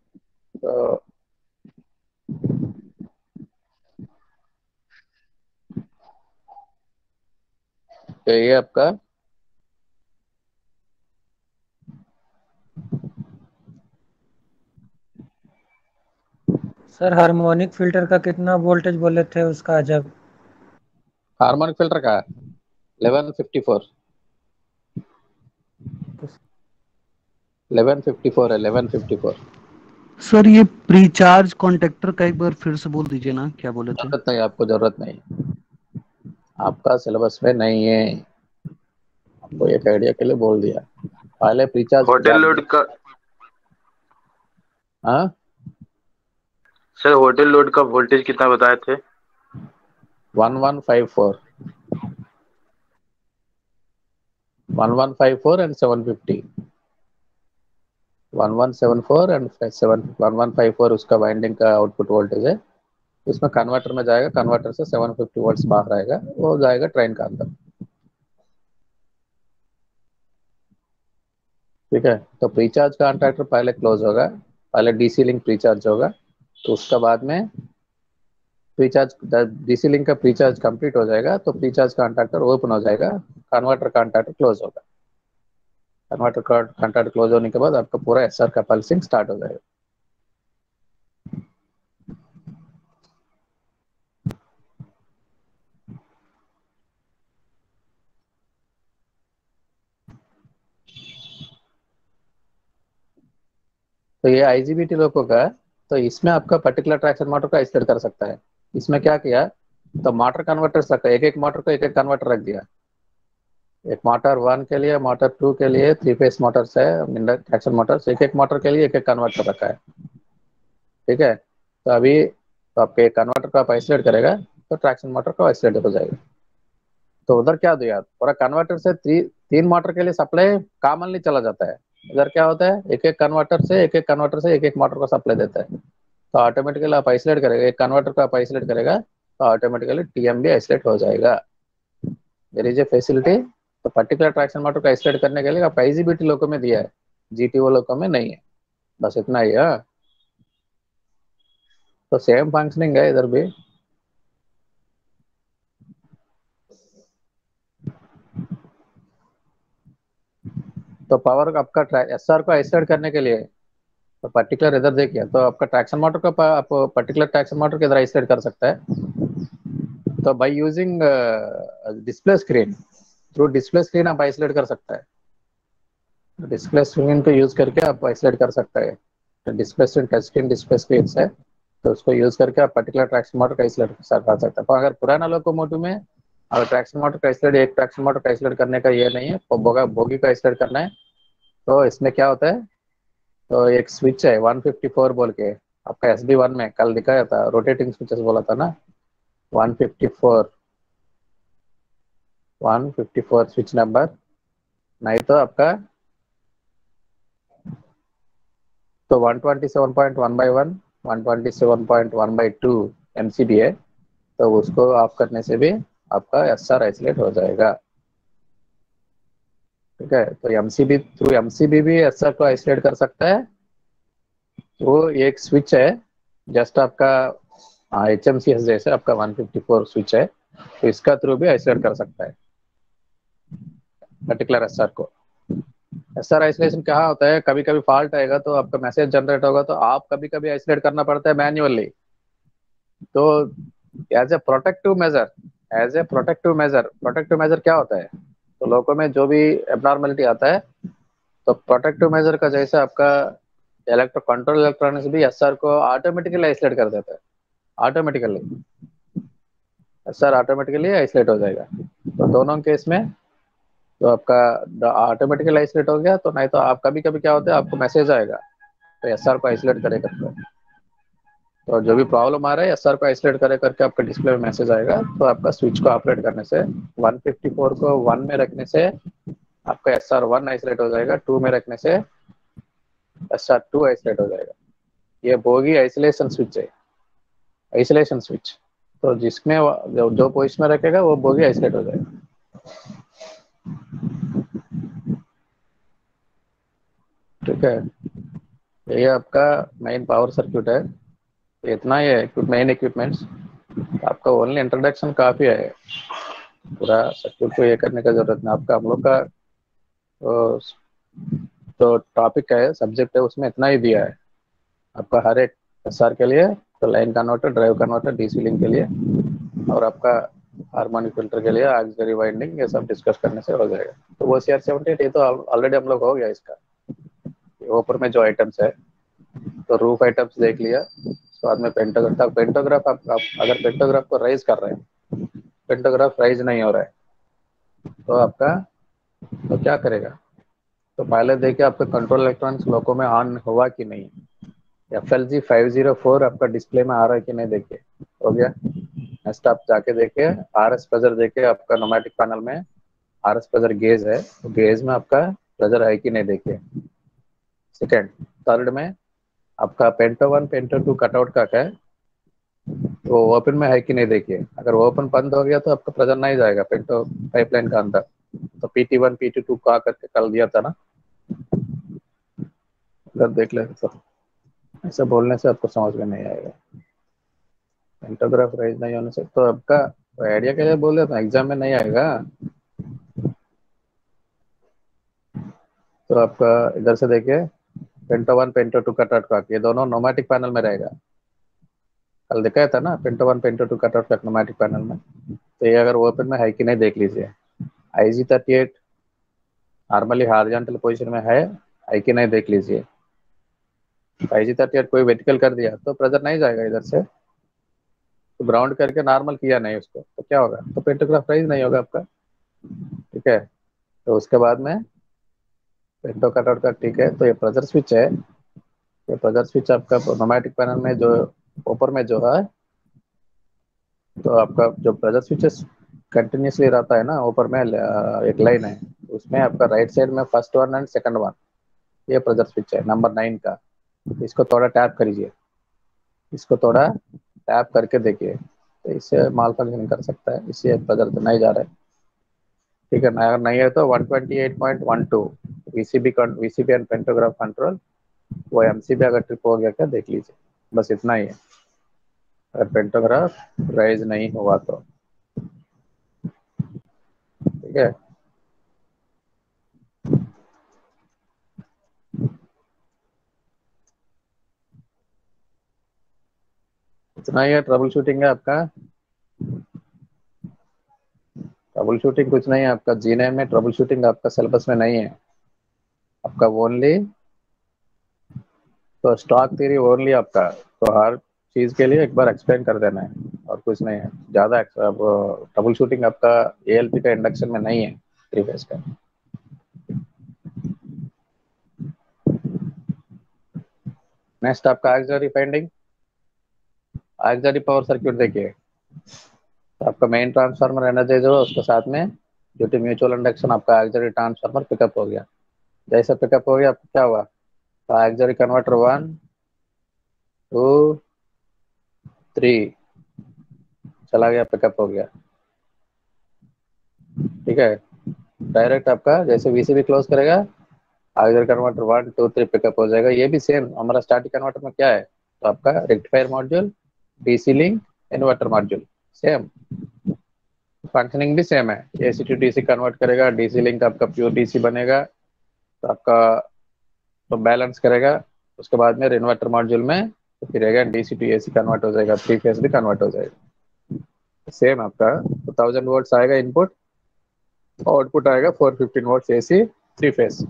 तो ये आपका सर हार्मोनिक फिल्टर का कितना वोल्टेज बोले थे उसका जब। हार्मोनिक फिल्टर का 1154 1154 है 1154। सर ये प्री चार्ज कॉन्टेक्टर का एक बार फिर से बोल दीजिए ना, क्या बोले थे। जरूरत नहीं, आपको जरूरत नहीं, आपका सिलेबस में नहीं है, आपको एक आइडिया के लिए बोल दिया। पहले प्रीचार्ज होटल जान लोड का हाँ सर, होटल लोड का वोल्टेज कितना बताए थे। 1154 1154 एंड 750 1174 एंड 1154 उसका वाइंडिंग का आउटपुट वोल्टेज है। उसमें कन्वर्टर में जाएगा, कन्वर्टर से 750 वोल्ट्स बाहर आएगा, वो जाएगा ट्रेन का अंदर। ठीक है, तो प्रीचार्ज का कॉन्ट्रैक्टर पहले क्लोज होगा, पहले डीसी लिंक प्रीचार्ज होगा, तो उसका बाद में प्रीचार्ज डीसी लिंक का प्रीचार्ज कंप्लीट हो जाएगा तो प्रीचार्ज कॉन्ट्रैक्टर ओपन हो जाएगा, कन्वर्टर कॉन्ट्रैक्टर क्लोज होगा। कन्वर्टर कॉन्ट्रैक्टर क्लोज होने के बाद आपका पूरा SR का पल्सिंग स्टार्ट हो जाएगा। तो ये IGBT लोगों का, तो इसमें आपका पर्टिकुलर ट्रैक्शन मोटर का स्थिर कर सकता है। इसमें क्या किया, तो मोटर कन्वर्टर्स रखा, एक एक मोटर को एक एक कन्वर्टर रख दिया। एक मोटर 1 के लिए, मोटर 2 के लिए 3 फेस मोटर्स है, इंडक्शन मोटर्स, एक एक मोटर के लिए एक एक कन्वर्टर रखा है। ठीक है, तो अभी तो आपके कन्वर्टर को आप आइसोलेट करेगा तो ट्रैक्शन मोटर को आइसोलेट हो जाएगा। तो उधर क्या दिया, पूरा कन्वर्टर से 3 मोटर के लिए सप्लाई कॉमनली चला जाता है। इधर क्या होता है, एक एक कन्वर्टर से एक एक मोटर को सप्लाई देता है। तो ऑटोमेटिकली आप आइसोलेट करेगा, एक कन्वर्टर को आप आइसोलेट करेगा तो ऑटोमेटिकली टीएम भी आइसोलेट हो जाएगा। There is a facility. तो पर्टिकुलर ट्रैक्शन मोटर को आइसोलेट करने के लिए आप आईजीबीटी लोगों में दिया है, जीटीओ लोगों में नहीं है। बस इतना ही है। तो सेम फंक्शनिंग है इधर भी। तो पावर आपका एसआर को आइसोलेट करने के लिए तो पर्टिकुलर इधर देखिए, तो आपका ट्रैक्शन मोटर को आप पर्टिकुलर ट्रैक्शन मोटर के इधर आइसोलेट कर सकता है। तो by using display screen, through display screen आप आइसोलेट कर सकता है। डिस्प्ले स्क्रीन को यूज करके आप आइसोलेट कर सकता है। तो display screen touch screen display screen है, तो उसको यूज करके आप पर्टिकुलर ट्रैक्शन मोटर का आइसोलेट कर सकता है। तो अगर पुराना लोकोमोटिव में अगर ट्रैक्शन मोटर का आइसोलेट, एक ट्रैक्शन मोटर का आइसोलेट करने का ये नहीं है, तो बोगी का आइसोलेट करना है। तो इसमें क्या होता है, तो एक स्विच है 154 बोल के, आपका SB1 में कल दिखाया था, रोटेटिंग स्विचेस बोला था ना, 154 स्विच नंबर। नहीं तो आपका तो 127.1/1 127.1/2 MCB है, तो उसको ऑफ करने से भी आपका SR आइसोलेट हो जाएगा। ठीक है, तो MCB थ्रू MCB भी SR को आइसोलेट कर सकता है। वो एक स्विच है, जस्ट आपका HMCS जैसे आपका 154 स्विच है, तो इसका थ्रू भी आइसोलेट कर सकता है पर्टिकुलर SR को। SR आइसोलेशन क्या होता है, कभी कभी फॉल्ट आएगा तो आपका मैसेज जनरेट होगा, तो आप कभी कभी आइसोलेट करना पड़ता है मैन्युअली। तो as a protective measure, protective measure क्या होता है, तो लोगों में जो भी एबनॉर्मलिटी आता है, तो प्रोटेक्टिव मेजर का जैसे आपका कंट्रोल इलेक्ट्रॉनिक्स भी SR को ऑटोमेटिकली आइसोलेट कर देता है। ऑटोमेटिकली SR ऑटोमेटिकली आइसोलेट हो जाएगा। तो दोनों केस में तो आपका ऑटोमेटिकली आइसोलेट हो गया, तो नहीं तो आप कभी कभी क्या होता है, आपको मैसेज आएगा तो SR को आइसोलेट करे करके, तो जो भी प्रॉब्लम आ रहा है SR को आइसोलेट करे करके आपका डिस्प्ले में मैसेज आएगा। तो आपका स्विच को ऑपरेट करने से 154 को 1 में रखने से आपका SR1 आइसोलेट हो जाएगा, 2 में रखने से SR2 आइसोलेट हो जाएगा। ये बोगी आइसोलेशन स्विच है, आइसोलेशन स्विच। तो जिसमें जो पोजिशन में रखेगा वो बोगी आइसोलेट हो जाएगा। ठीक है, ये आपका मेन पावर सर्किट है। इतना ही है मेन इक्विपमेंट्स। आपका ओनली इंट्रोडक्शन काफी है, पूरा सर्किट को ये करने का जरूरत नहीं आपका। हम लोग का तो टॉपिक है, सब्जेक्ट है, उसमें इतना ही दिया है आपका। हर एक SR के लिए तो line converter, drive converter, DC link के लिए, और आपका हार्मोनिक फिल्टर के लिए ऑक्सिलरी वाइंडिंग, ये सब डिस्कस करने से हो जाएगा। तो वो CR78 ये तो ऑलरेडी हम लोग हो गया इसका। ऊपर में जो आइटम्स है, तो रूफ आइटम्स देख लिया, उसके बाद में पेंटोग्राफ आप अगर पेंटोग्राफ को राइज कर रहे हैं, पेंटोग्राफ राइज नहीं हो रहा है, तो आपका तो क्या करेगा, तो पहले देखिए आपका कंट्रोल इलेक्ट्रॉनिक्स लोगों में ऑन हुआ कि नहीं। FLG 504 आपका डिस्प्ले में आ रहा है कि नहीं, देखिए हो गया। नेक्स्ट आप जाके देखिए RS प्रेशर, देखिए आपका नोमैटिक पैनल में RS प्रेशर गेज है, तो गेज में आपका प्रेशर है कि नहीं देखिए। सेकेंड, थर्ड में आपका पेंटो 1 पेंटो 2 कटआउट का क्या है, वो ओपन में है कि नहीं देखिए। अगर ओपन बंद हो गया तो आपका प्रेशर नहीं जाएगा पेंटो पाइपलाइन का अंदर। तो PT1 PT2 का करके कल दिया था ना, अगर देख ले तो ऐसा बोलने से आपको समझ में नहीं आएगा। पेंटोग्राफ राइज नहीं होने से तो आपका आइडिया के लिए बोल रहे थे, एग्जाम में नहीं आएगा। तो आपका इधर से देखिए पेंटो 1 पेंटो 2 कटआउट का, ये दोनों नोमैटिक पैनल में रहेगा। कल दिखाया था ना पेंटो 1 पेंटो 2 कटआउट का नोमैटिक पैनल में। तो ये अगर ओपन में है कि नहीं देख लीजिए। IG38 नॉर्मली हॉरिजॉन्टल पोजीशन में है कि नहीं देख लीजिए। IG38 कोई वर्टिकल कर दिया तो प्रेशर नहीं जाएगा इधर से, तो ग्राउंड करके नॉर्मल किया नहीं उसको, तो क्या होगा, तो पेंटोग्राफ राइज नहीं होगा आपका। ठीक है, तो उसके बाद में पेंटो कटआउट का, ठीक है। तो ये प्रेशर स्विच है। ये प्रेशर स्विच आपका न्यूमेटिक पैनल में जो ऊपर में जो है, तो आपका जो प्रेशर स्विच कंटिन्यूसली रहता है ना, ऊपर में एक लाइन है, उसमें आपका राइट साइड में first one and second one, ये प्रेशर स्विच है नंबर 9 का। इसको थोड़ा टैप करिए, इसको थोड़ा टैप करके देखिए, तो इससे माल फंक्शन कर सकता है, इससे प्रेशर तो नहीं जा रहा है। ठीक है ना, अगर नहीं है तो 128.12 VCB VCB and pantograph control, वो एमसीबी अगर ट्रिप हो गया क्या देख लीजिए, बस इतना ही है। अगर पेंटोग्राफ राइज नहीं हुआ तो ठीक है। इतना ही है, ट्रबल शूटिंग है आपका। ट्रबल शूटिंग कुछ नहीं है आपका, जीने में ट्रबल शूटिंग आपका सिलेबस में नहीं है आपका, ओनली तो स्टॉक थ्योरी ओनली आपका। तो हर चीज के लिए एक बार एक्सप्लेन कर देना है और कुछ नहीं है ज्यादा। ट्रबल शूटिंग आपका एएलपी का इंडक्शन में नहीं है, 3 फेज का। नेक्स्ट आपका auxiliary finding, auxiliary power circuit देखिए। तो आपका मेन ट्रांसफार्मर एनर्जाइज हो, उसके साथ में ड्यू टू म्यूचुअल इंडक्शन आपका ऑक्सिलरी ट्रांसफार्मर पिकअप हो गया। जैसे पिकअप हो गया आपको क्या हुआ, तो ऑक्सिलरी कन्वर्टर 1 2 3 चला गया, पिकअप हो गया। ठीक है, डायरेक्ट आपका जैसे वीसीबी क्लोज करेगा, ऑक्सिलरी कन्वर्टर 1 2 3 पिकअप हो जाएगा। ये भी सेम हमारा स्टैटिक कन्वर्टर में क्या है, तो आपका rectifier module, DC link, inverter module, same functioning भी सेम है। एसी टू डीसी कन्वर्ट करेगा, डीसी लिंक आपका प्योर डीसी बनेगा, तो आपका तो बैलेंस करेगा। उसके बाद में इन्वर्टर मॉड्यूल में तो फिर again DC to AC convert हो जाएगा, 3 फेज भी कन्वर्ट हो जाएगा। सेम आपका तो 1000 वोल्ट्स आएगा इनपुट, आउटपुट आएगा 415 volts AC 3 phase,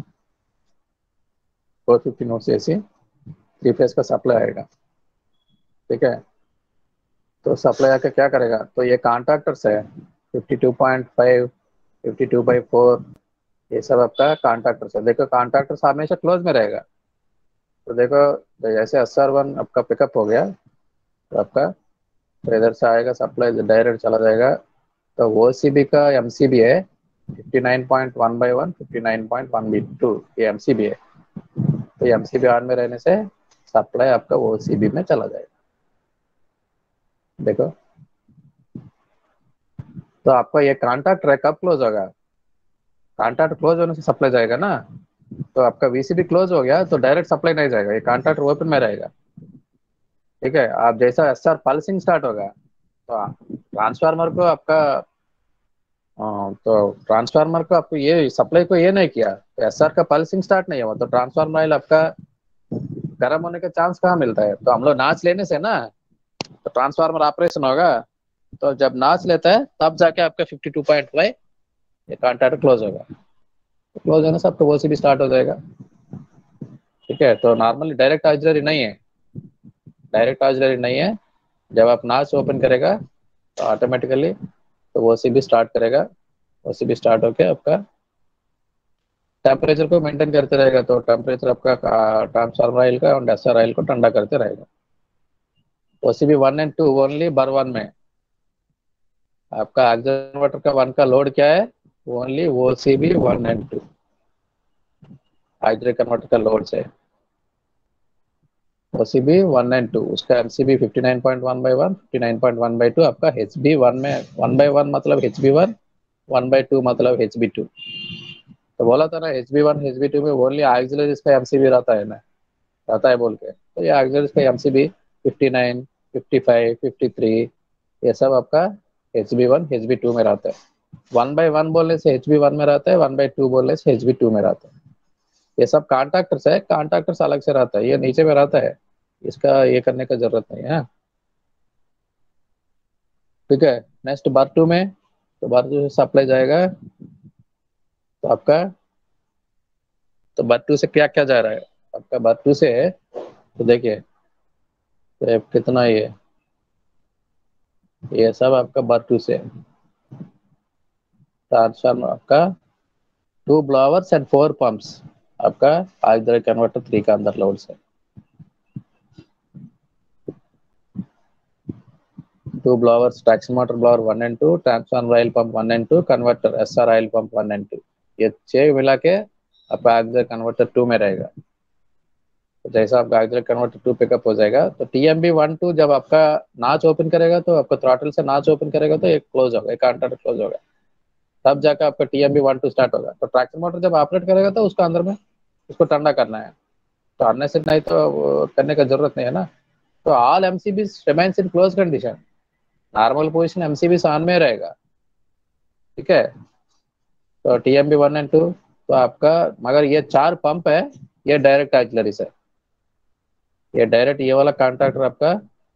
415 volts AC 3 phase का सप्लाई आएगा। ठीक है, तो सप्लाई आके क्या करेगा, तो ये कॉन्ट्रैक्टर्स है 52.5 52/4, ये सब आपका कॉन्ट्रैक्टर्स है। देखो कॉन्ट्रैक्टर्स हमेशा क्लोज में रहेगा। तो देखो जैसे SR1 आपका पिकअप हो गया, तो आपका तो इधर से आएगा सप्लाई डायरेक्ट चला जाएगा। तो OCB का MCB है 59.1/1 59.1/2, ये MCB है। तो MCB ऑन में रहने से सप्लाई आपका OCB में चला जाएगा। देखो तो आपका ये कॉन्टैक्ट कब क्लोज होगा, कॉन्टैक्ट क्लोज होने से सप्लाई जाएगा ना। तो आपका VCB क्लोज हो गया तो डायरेक्ट सप्लाई नहीं जाएगा, ये कॉन्टैक्ट ओपन में रहेगा। ठीक है, आप जैसा SR पल्सिंग स्टार्ट होगा, तो ट्रांसफार्मर को आपका तो ट्रांसफार्मर को आपको ये सप्लाई को ये नहीं किया, तो SR का पल्सिंग स्टार्ट नहीं हुआ, तो ट्रांसफार्मर ऑयल आपका गर्म होने का चांस कहाँ मिलता है, तो हम लोग नाच लेने से ना, तो ट्रांसफार्मर ऑपरेशन होगा। तो जब नाच लेता है तब जाके आपका 52.5 ये कॉन्टैक्ट क्लोज होगा। तो क्लोज होने से आपका OCB स्टार्ट हो जाएगा। ठीक है, तो नॉर्मली डायरेक्ट ऑक्सिलरी नहीं है, डायरेक्ट ऑक्सिलरी नहीं है। जब आप नाच ओपन करेगा तो ऑटोमेटिकली तो OCB स्टार्ट करेगा, OCB स्टार्ट होके आपका टेम्परेचर को मेंटेन करते रहेगा। तो टेम्परेचर आपका ट्रांसफार्मर ऑयल का और SR ऑयल को ठंडा करते रहेगा। OCB 1 एंड 2 ओनली बर 1 में आपका कन्वर्टर का 1 का लोड क्या है, only OCB 1 and 2 auxiliary converter का लोड से OCB 1 एंड 2, उसका MCB 59.1/1 59.1/2 आपका HB 1 में 1/1 मतलब HB1 1/2 मतलब HB2। तो बोला था ना HB1 HB2 में ओनली ऑक्सिलरीज का MCB रहता है ना, रहता है बोल के, तो ये ऑक्सिलरीज का MCB 59 55 53 ये सब आपका HB1 HB2 में रहता है। 1/1 बोलने से HB1 में रहता है, 1/2 बोलने से HB2 में रहता है। ये सब कॉन्ट्रैक्टर्स है, कॉन्ट्रैक्टर्स अलग से रहता है, ये नीचे में रहता है, इसका ये करने का जरूरत नहीं है। ठीक है, नेक्स्ट बार 2 में, तो बार 2 से सप्लाई जाएगा, तो आपका तो बार 2 से क्या क्या जा रहा है, आपका बार 2 से तो देखिए तो कितना ये सब आपका बार 2 से ट्रांसफार्मर आपका 2 ब्लावर्स एंड 4 पंप्स आपका ऑक्सिलरी कन्वर्टर 3 का अंदर लोड्स है। 2 blowers, traction motor blower 1 and 2, transformer oil pump 1 and 2, converter SR oil pump 1 and 2, ये 6 मिला के आपका ऑक्सिलरी कन्वर्टर 2 में रहेगा। तो जैसा आपका ऑक्सिलरी कन्वर्टर 2 पिकअप हो जाएगा तो TMB 1-2 जब आपका नाच ओपन करेगा तो आपका थ्रॉटल से नाच ओपन करेगा तो एक क्लोज होगा, एक कॉन्टैक्ट क्लोज होगा, तब जाकर आपका TMB 1-2 स्टार्ट होगा। तो ट्रैक्शन मोटर जब ऑपरेट करेगा तो उसका अंदर में उसको ठंडा करना है, तो अन्य से नहीं तो करने का जरूरत नहीं है ना। तो all MCBs remains in closed condition, normal position MCBs on में रहेगा, ठीक है। तो TMB 1 and 2 तो आपका, मगर ये 4 पंप है, ये डायरेक्ट ऑक्सिलरीज है, ये डायरेक्ट ये वाला कॉन्टैक्टर आपका,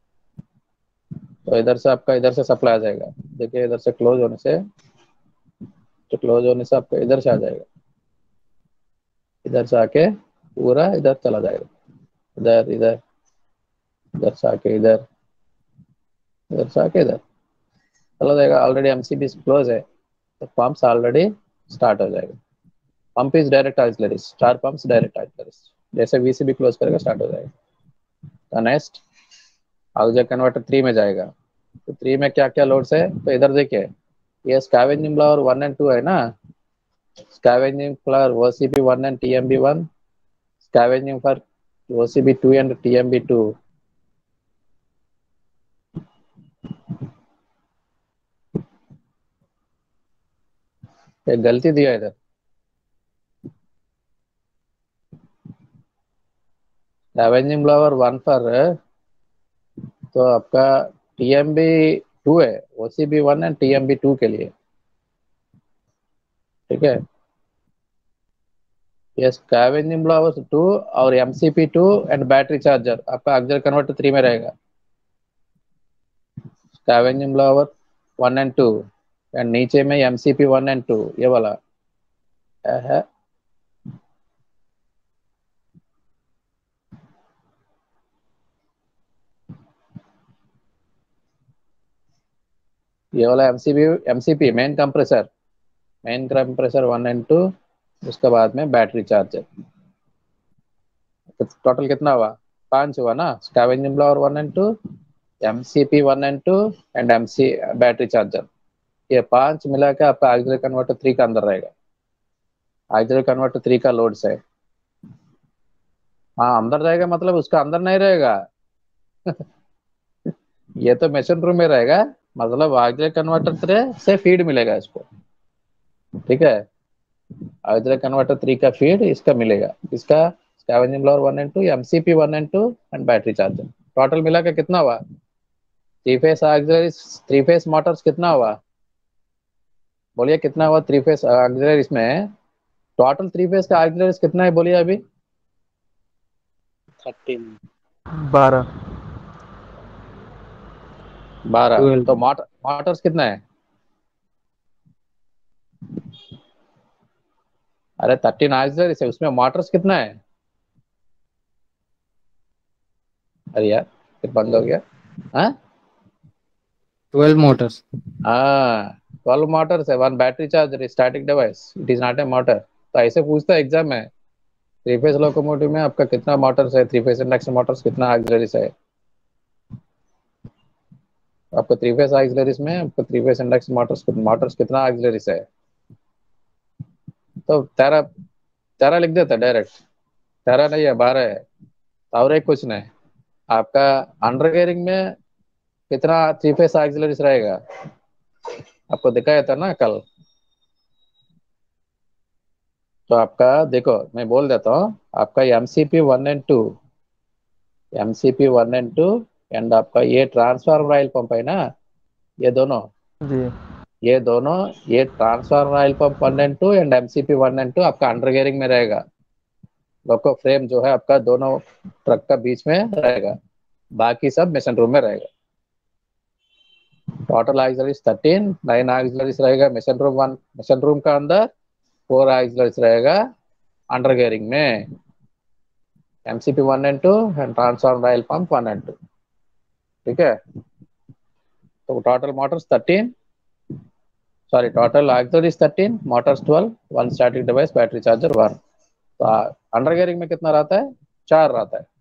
तो इधर से आपका इधर से सप्लाई आ जाएगा। देखिए इधर से क्लोज होने से, तो क्लोज होने से आपका इधर से आ जाएगा, इधर से आके पूरा इधर चला जाएगा, इधर इधर इधर से आके इधर, इधर से आके इधर चला जाएगा। ऑलरेडी MCB क्लोज है तो पंप्स ऑलरेडी स्टार्ट हो जाएगा। Pump is direct auxiliaries, 4 pumps direct auxiliaries, जैसे VCB क्लोज करेगा स्टार्ट हो जाएगा। तो नेक्स्ट ऑक्सिलरी कन्वर्टर 3 में जाएगा। तो 3 में क्या क्या लोड्स है, तो इधर देखिए ये स्कैवेंजिंग ब्लावर 1 and 2 है ना, scavenging for OCB 1 and TMB 1, scavenging for OCB 2 and TMB 2। एक गलती दिया इधर, स्कैवेंजिंग ब्लावर 1 पर तो आपका TMB 2 है, OCB 1 and TMB 2 के लिए, ठीक है। ये स्कैवेंजिंग ब्लावर 2 और MCP 2 एंड बैटरी चार्जर आपका ऑक्सिलरी कन्वर्टर 3 में रहेगा। स्कैवेंजिंग ब्लावर 1 and 2 एंड नीचे में MCP 1 and 2, ये वाला है। ये वाला MCP मेन कंप्रेसर 1 and 2, उसके बाद में बैटरी चार्जर। टोटल कितना हुआ, 5 हुआ ना, scavenging blower 1 and 2, MCP 1 and 2 and MC battery charger, ये 5 मिला के आपका ऑक्सिलरी कन्वर्टर 3 का अंदर रहेगा। ऑक्सिलरी कन्वर्टर 3 का लोड्स है, हाँ अंदर रहेगा मतलब उसका अंदर नहीं रहेगा ये तो मशीन रूम में रहेगा, मतलब ऑक्सिलरी कन्वर्टर 3 से फीड मिलेगा इसको, ठीक है। ऑक्सिलरी कन्वर्टर 3 का फीड इसका मिलेगा, इसका scavenging blower 1 and 2, MCP 1 and 2 and battery charger. Total मिला के कितना हुआ, 3 फेस ऑक्सिलरीज, 3 फेस मोटर्स कितना हुआ, बोलिए कितना हुआ 3 फेस ऑक्सिलरीज में, टोटल 3 फेस का ऑक्सिलरीज कितना है बोलिए अभी, 12 12। तो मोटर्स कितना है, अरे 13 ऑक्सिलरीज है, उसमें मोटर्स कितना है, अरे यार फिर बंद हो गया, हाँ 12 motors. हाँ 12 मोटर्स है, 1 battery charger static device, it is not a motor. तो ऐसे पूछता है एग्जाम में, 3 फेस लोकोमोटिव में आपका कितना मोटर्स है, 3 फेस इंडक्शन मोटर्स कितना ऑक्सिलरीज है, आपको 3 फेस ऑक्सिलरीज में आपको 3 फेस इंडक्शन मोटर्स कितना ऑक्सिलरीज है, तो 13 लिख देता डायरेक्ट, 13 नहीं है 12 है। और एक क्वेश्चन है आपका, अंडर गेयरिंग में कितना 3 फेस ऑक्सिलरीज रहेगा, आपको दिखाया था ना कल। तो आपका देखो मैं बोल देता हूँ, आपका MCP 1 and 2, MCP 1 and 2 and आपका ये ट्रांसफार्मर ऑयल पंप है ना, ये दोनों ये transformer oil pump 1 and 2 and MCP 1 and 2 आपका अंडर गेयरिंग में रहेगा। लोको फ्रेम जो है आपका दोनों ट्रक का बीच में रहेगा, बाकी सब मशीन रूम में रहेगा। टोटल ऑक्सिलरीज 13, 9 ऑक्सिलरीज रहेगा मशीन रूम का अंदर, 4 ऑक्सिलरीज रहेगा अंडर गेयरिंग में, MCP 1 and 2 and transformer oil pump 1 and 2, ठीक है। तो total motors 13, sorry total auxiliary 13, motors 12, one static device, battery charger 1। तो अंडर गियरिंग में कितना रहता है? 4 रहता है।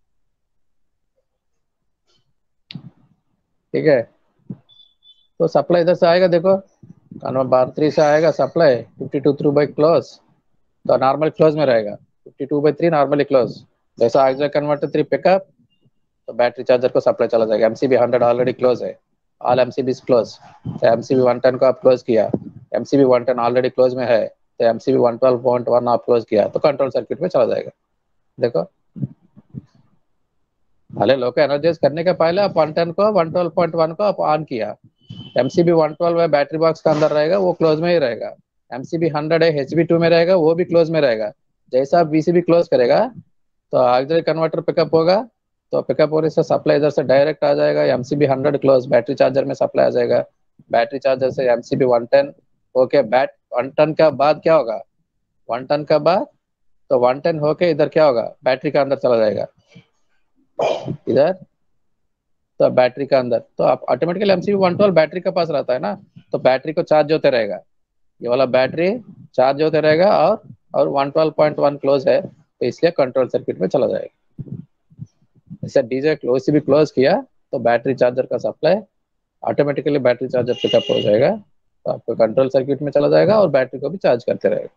ठीक है, तो सप्लाई इधर से आएगा, देखो कन्वर्ट बार 3 से आएगा सप्लाई 52 थ्रू बाई क्लोज, तो नॉर्मल क्लोज में रहेगा 52/3 नॉर्मली क्लोज। जैसा ऑक्सिलरी कन्वर्टर 3 पिकअप, तो बैटरी चार्जर को सप्लाई चला जाएगा। एमसीबी 100 ऑलरेडी क्लोज है, ऑल एमसीबी क्लोज। तो एमसीबी 110 को आप क्लोज किया, एमसीबी 110 ऑलरेडी क्लोज में है, तो एमसीबी 112.1 आप क्लोज किया तो कंट्रोल सर्किट में चला जाएगा। देखो पहले लो को एनर्जाइज करने के पहले आप 110 को 112.1 को आप ऑन किया, एमसीबी 112 है बैटरी बॉक्स का अंदर रहेगा, वो क्लोज में ही रहेगा। एमसीबी 100 है HB2 में रहेगा, वो भी क्लोज में रहेगा। जैसा आप VCB क्लोज करेगा तो ऑक्सिलरी कन्वर्टर पिकअप होगा, तो पिकअप होने से सप्लाई इधर से डायरेक्ट आ जाएगा, एमसीबी 100 क्लोज बैटरी चार्जर में सप्लाई आ जाएगा, बैटरी चार्जर से एमसीबी 110। ओके, 110 का बाद क्या होगा? 110 का बाद तो 110 होके इधर क्या होगा? बैटरी का अंदर चला जाएगा इधर, तो बैटरी का अंदर तो आप ऑटोमेटिकली एमसीबी 112 बैटरी के पास रहता है ना, तो बैटरी को चार्ज होते रहेगा, ये वाला बैटरी चार्ज होते रहेगा, और 112.1 क्लोज है तो इसलिए कंट्रोल सर्किट में चला जाएगा। जैसे डीजे OCB क्लोज किया तो बैटरी चार्जर का supply automatically battery charger pickup हो जाएगा, तो आपको कंट्रोल सर्किट में चला जाएगा और बैटरी को भी चार्ज करते रहेगा।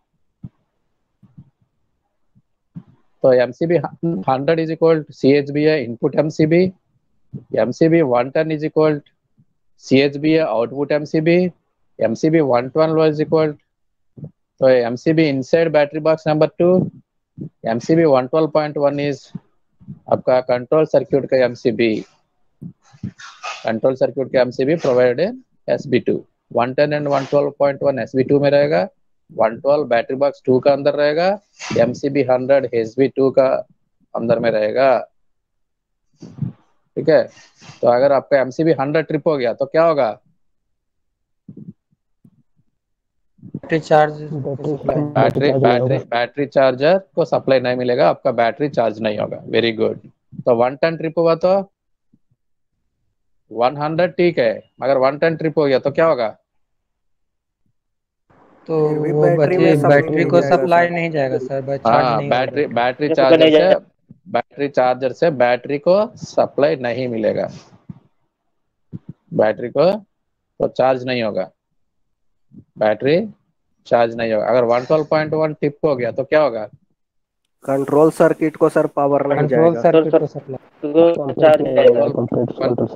तो एमसीबी 100 इज इक्वल CHB है input MCB, MCB 110 is equal CHB है output MCB, MCB 112 is equal, तो MCB inside battery box number 2, MCB 112.1 is आपका कंट्रोल सर्किट का एमसीबी, कंट्रोल सर्किट का MCB provided in SB2। 110 and 112.1 SB2 में रहेगा, 112 battery box 2 का अंदर रहेगा, एमसीबी 100 HB2 का अंदर में रहेगा। ठीक है, तो अगर आपका एमसीबी 100 ट्रिप हो गया तो क्या होगा? बैटरी चार्ज बैटरी चार्जर को सप्लाई नहीं मिलेगा, आपका बैटरी चार्ज नहीं होगा। Very good. तो 110 ट्रिप हुआ तो 100 ठीक है, मगर 110 ट्रिप हो गया तो क्या होगा? तो वो बैटरी को सप्लाई नहीं जाएगा सर, चार्ज हाँ, नहीं होगा। बैटरी चार्जर से बैटरी को सप्लाई नहीं मिलेगा, बैटरी को तो चार्ज नहीं होगा, बैटरी चार्ज नहीं होगा। अगर 112.1 टिप हो गया तो क्या होगा? कंट्रोल सर्किट को सर पावर नहीं कंट्रोल जाएगा, सर्किट को सप्लाई चार्ज नहीं जाएगा।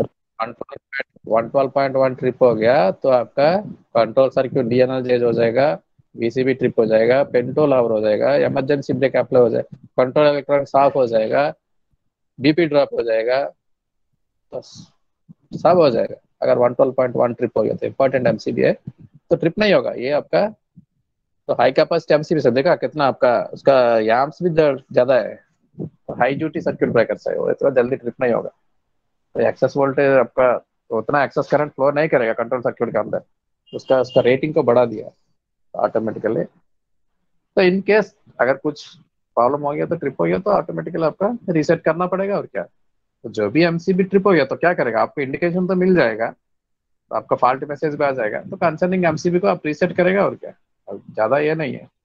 112.1 ट्रिप हो गया तो आपका कंट्रोल सर्किट डीएनर्जाइज हो जाएगा, VCB ट्रिप हो जाएगा, पेंटोल आवर हो जाएगा, इमरजेंसी ब्रेक अप्लाई हो जाएगा, कंट्रोल इलेक्ट्रॉनिक ऑफ हो जाएगा, BP ड्रॉप हो जाएगा, तो सब हो जाएगा। अगर 112.1 ट्रिप हो गया तो इंपॉर्टेंट एमसीबी है, तो ट्रिप नहीं होगा ये आपका। तो हाई कैपेसिटी एमसीबी से देखा कितना आपका उसका याम्स भी ज्यादा है, तो हाई ड्यूटी सर्किट ब्रेकर से वो इतना जल्दी ट्रिप नहीं होगा। तो एक्सेस वोल्टेज आपका तो उतना एक्सेस करंट फ्लो नहीं करेगा कंट्रोल सर्किट के अंदर, उसका रेटिंग को बढ़ा दिया ऑटोमेटिकली। तो इन केस अगर कुछ प्रॉब्लम हो गया तो ट्रिप हो गया तो ऑटोमेटिकली आपका रीसेट करना पड़ेगा। और क्या, तो जो भी एमसीबी ट्रिप हो गया तो क्या करेगा, आपको इंडिकेशन तो मिल जाएगा, तो आपका फॉल्ट मैसेज भी आ जाएगा, तो कंसर्निंग एमसीबी को आप रीसेट करेगा। और क्या, ज्यादा ये नहीं है।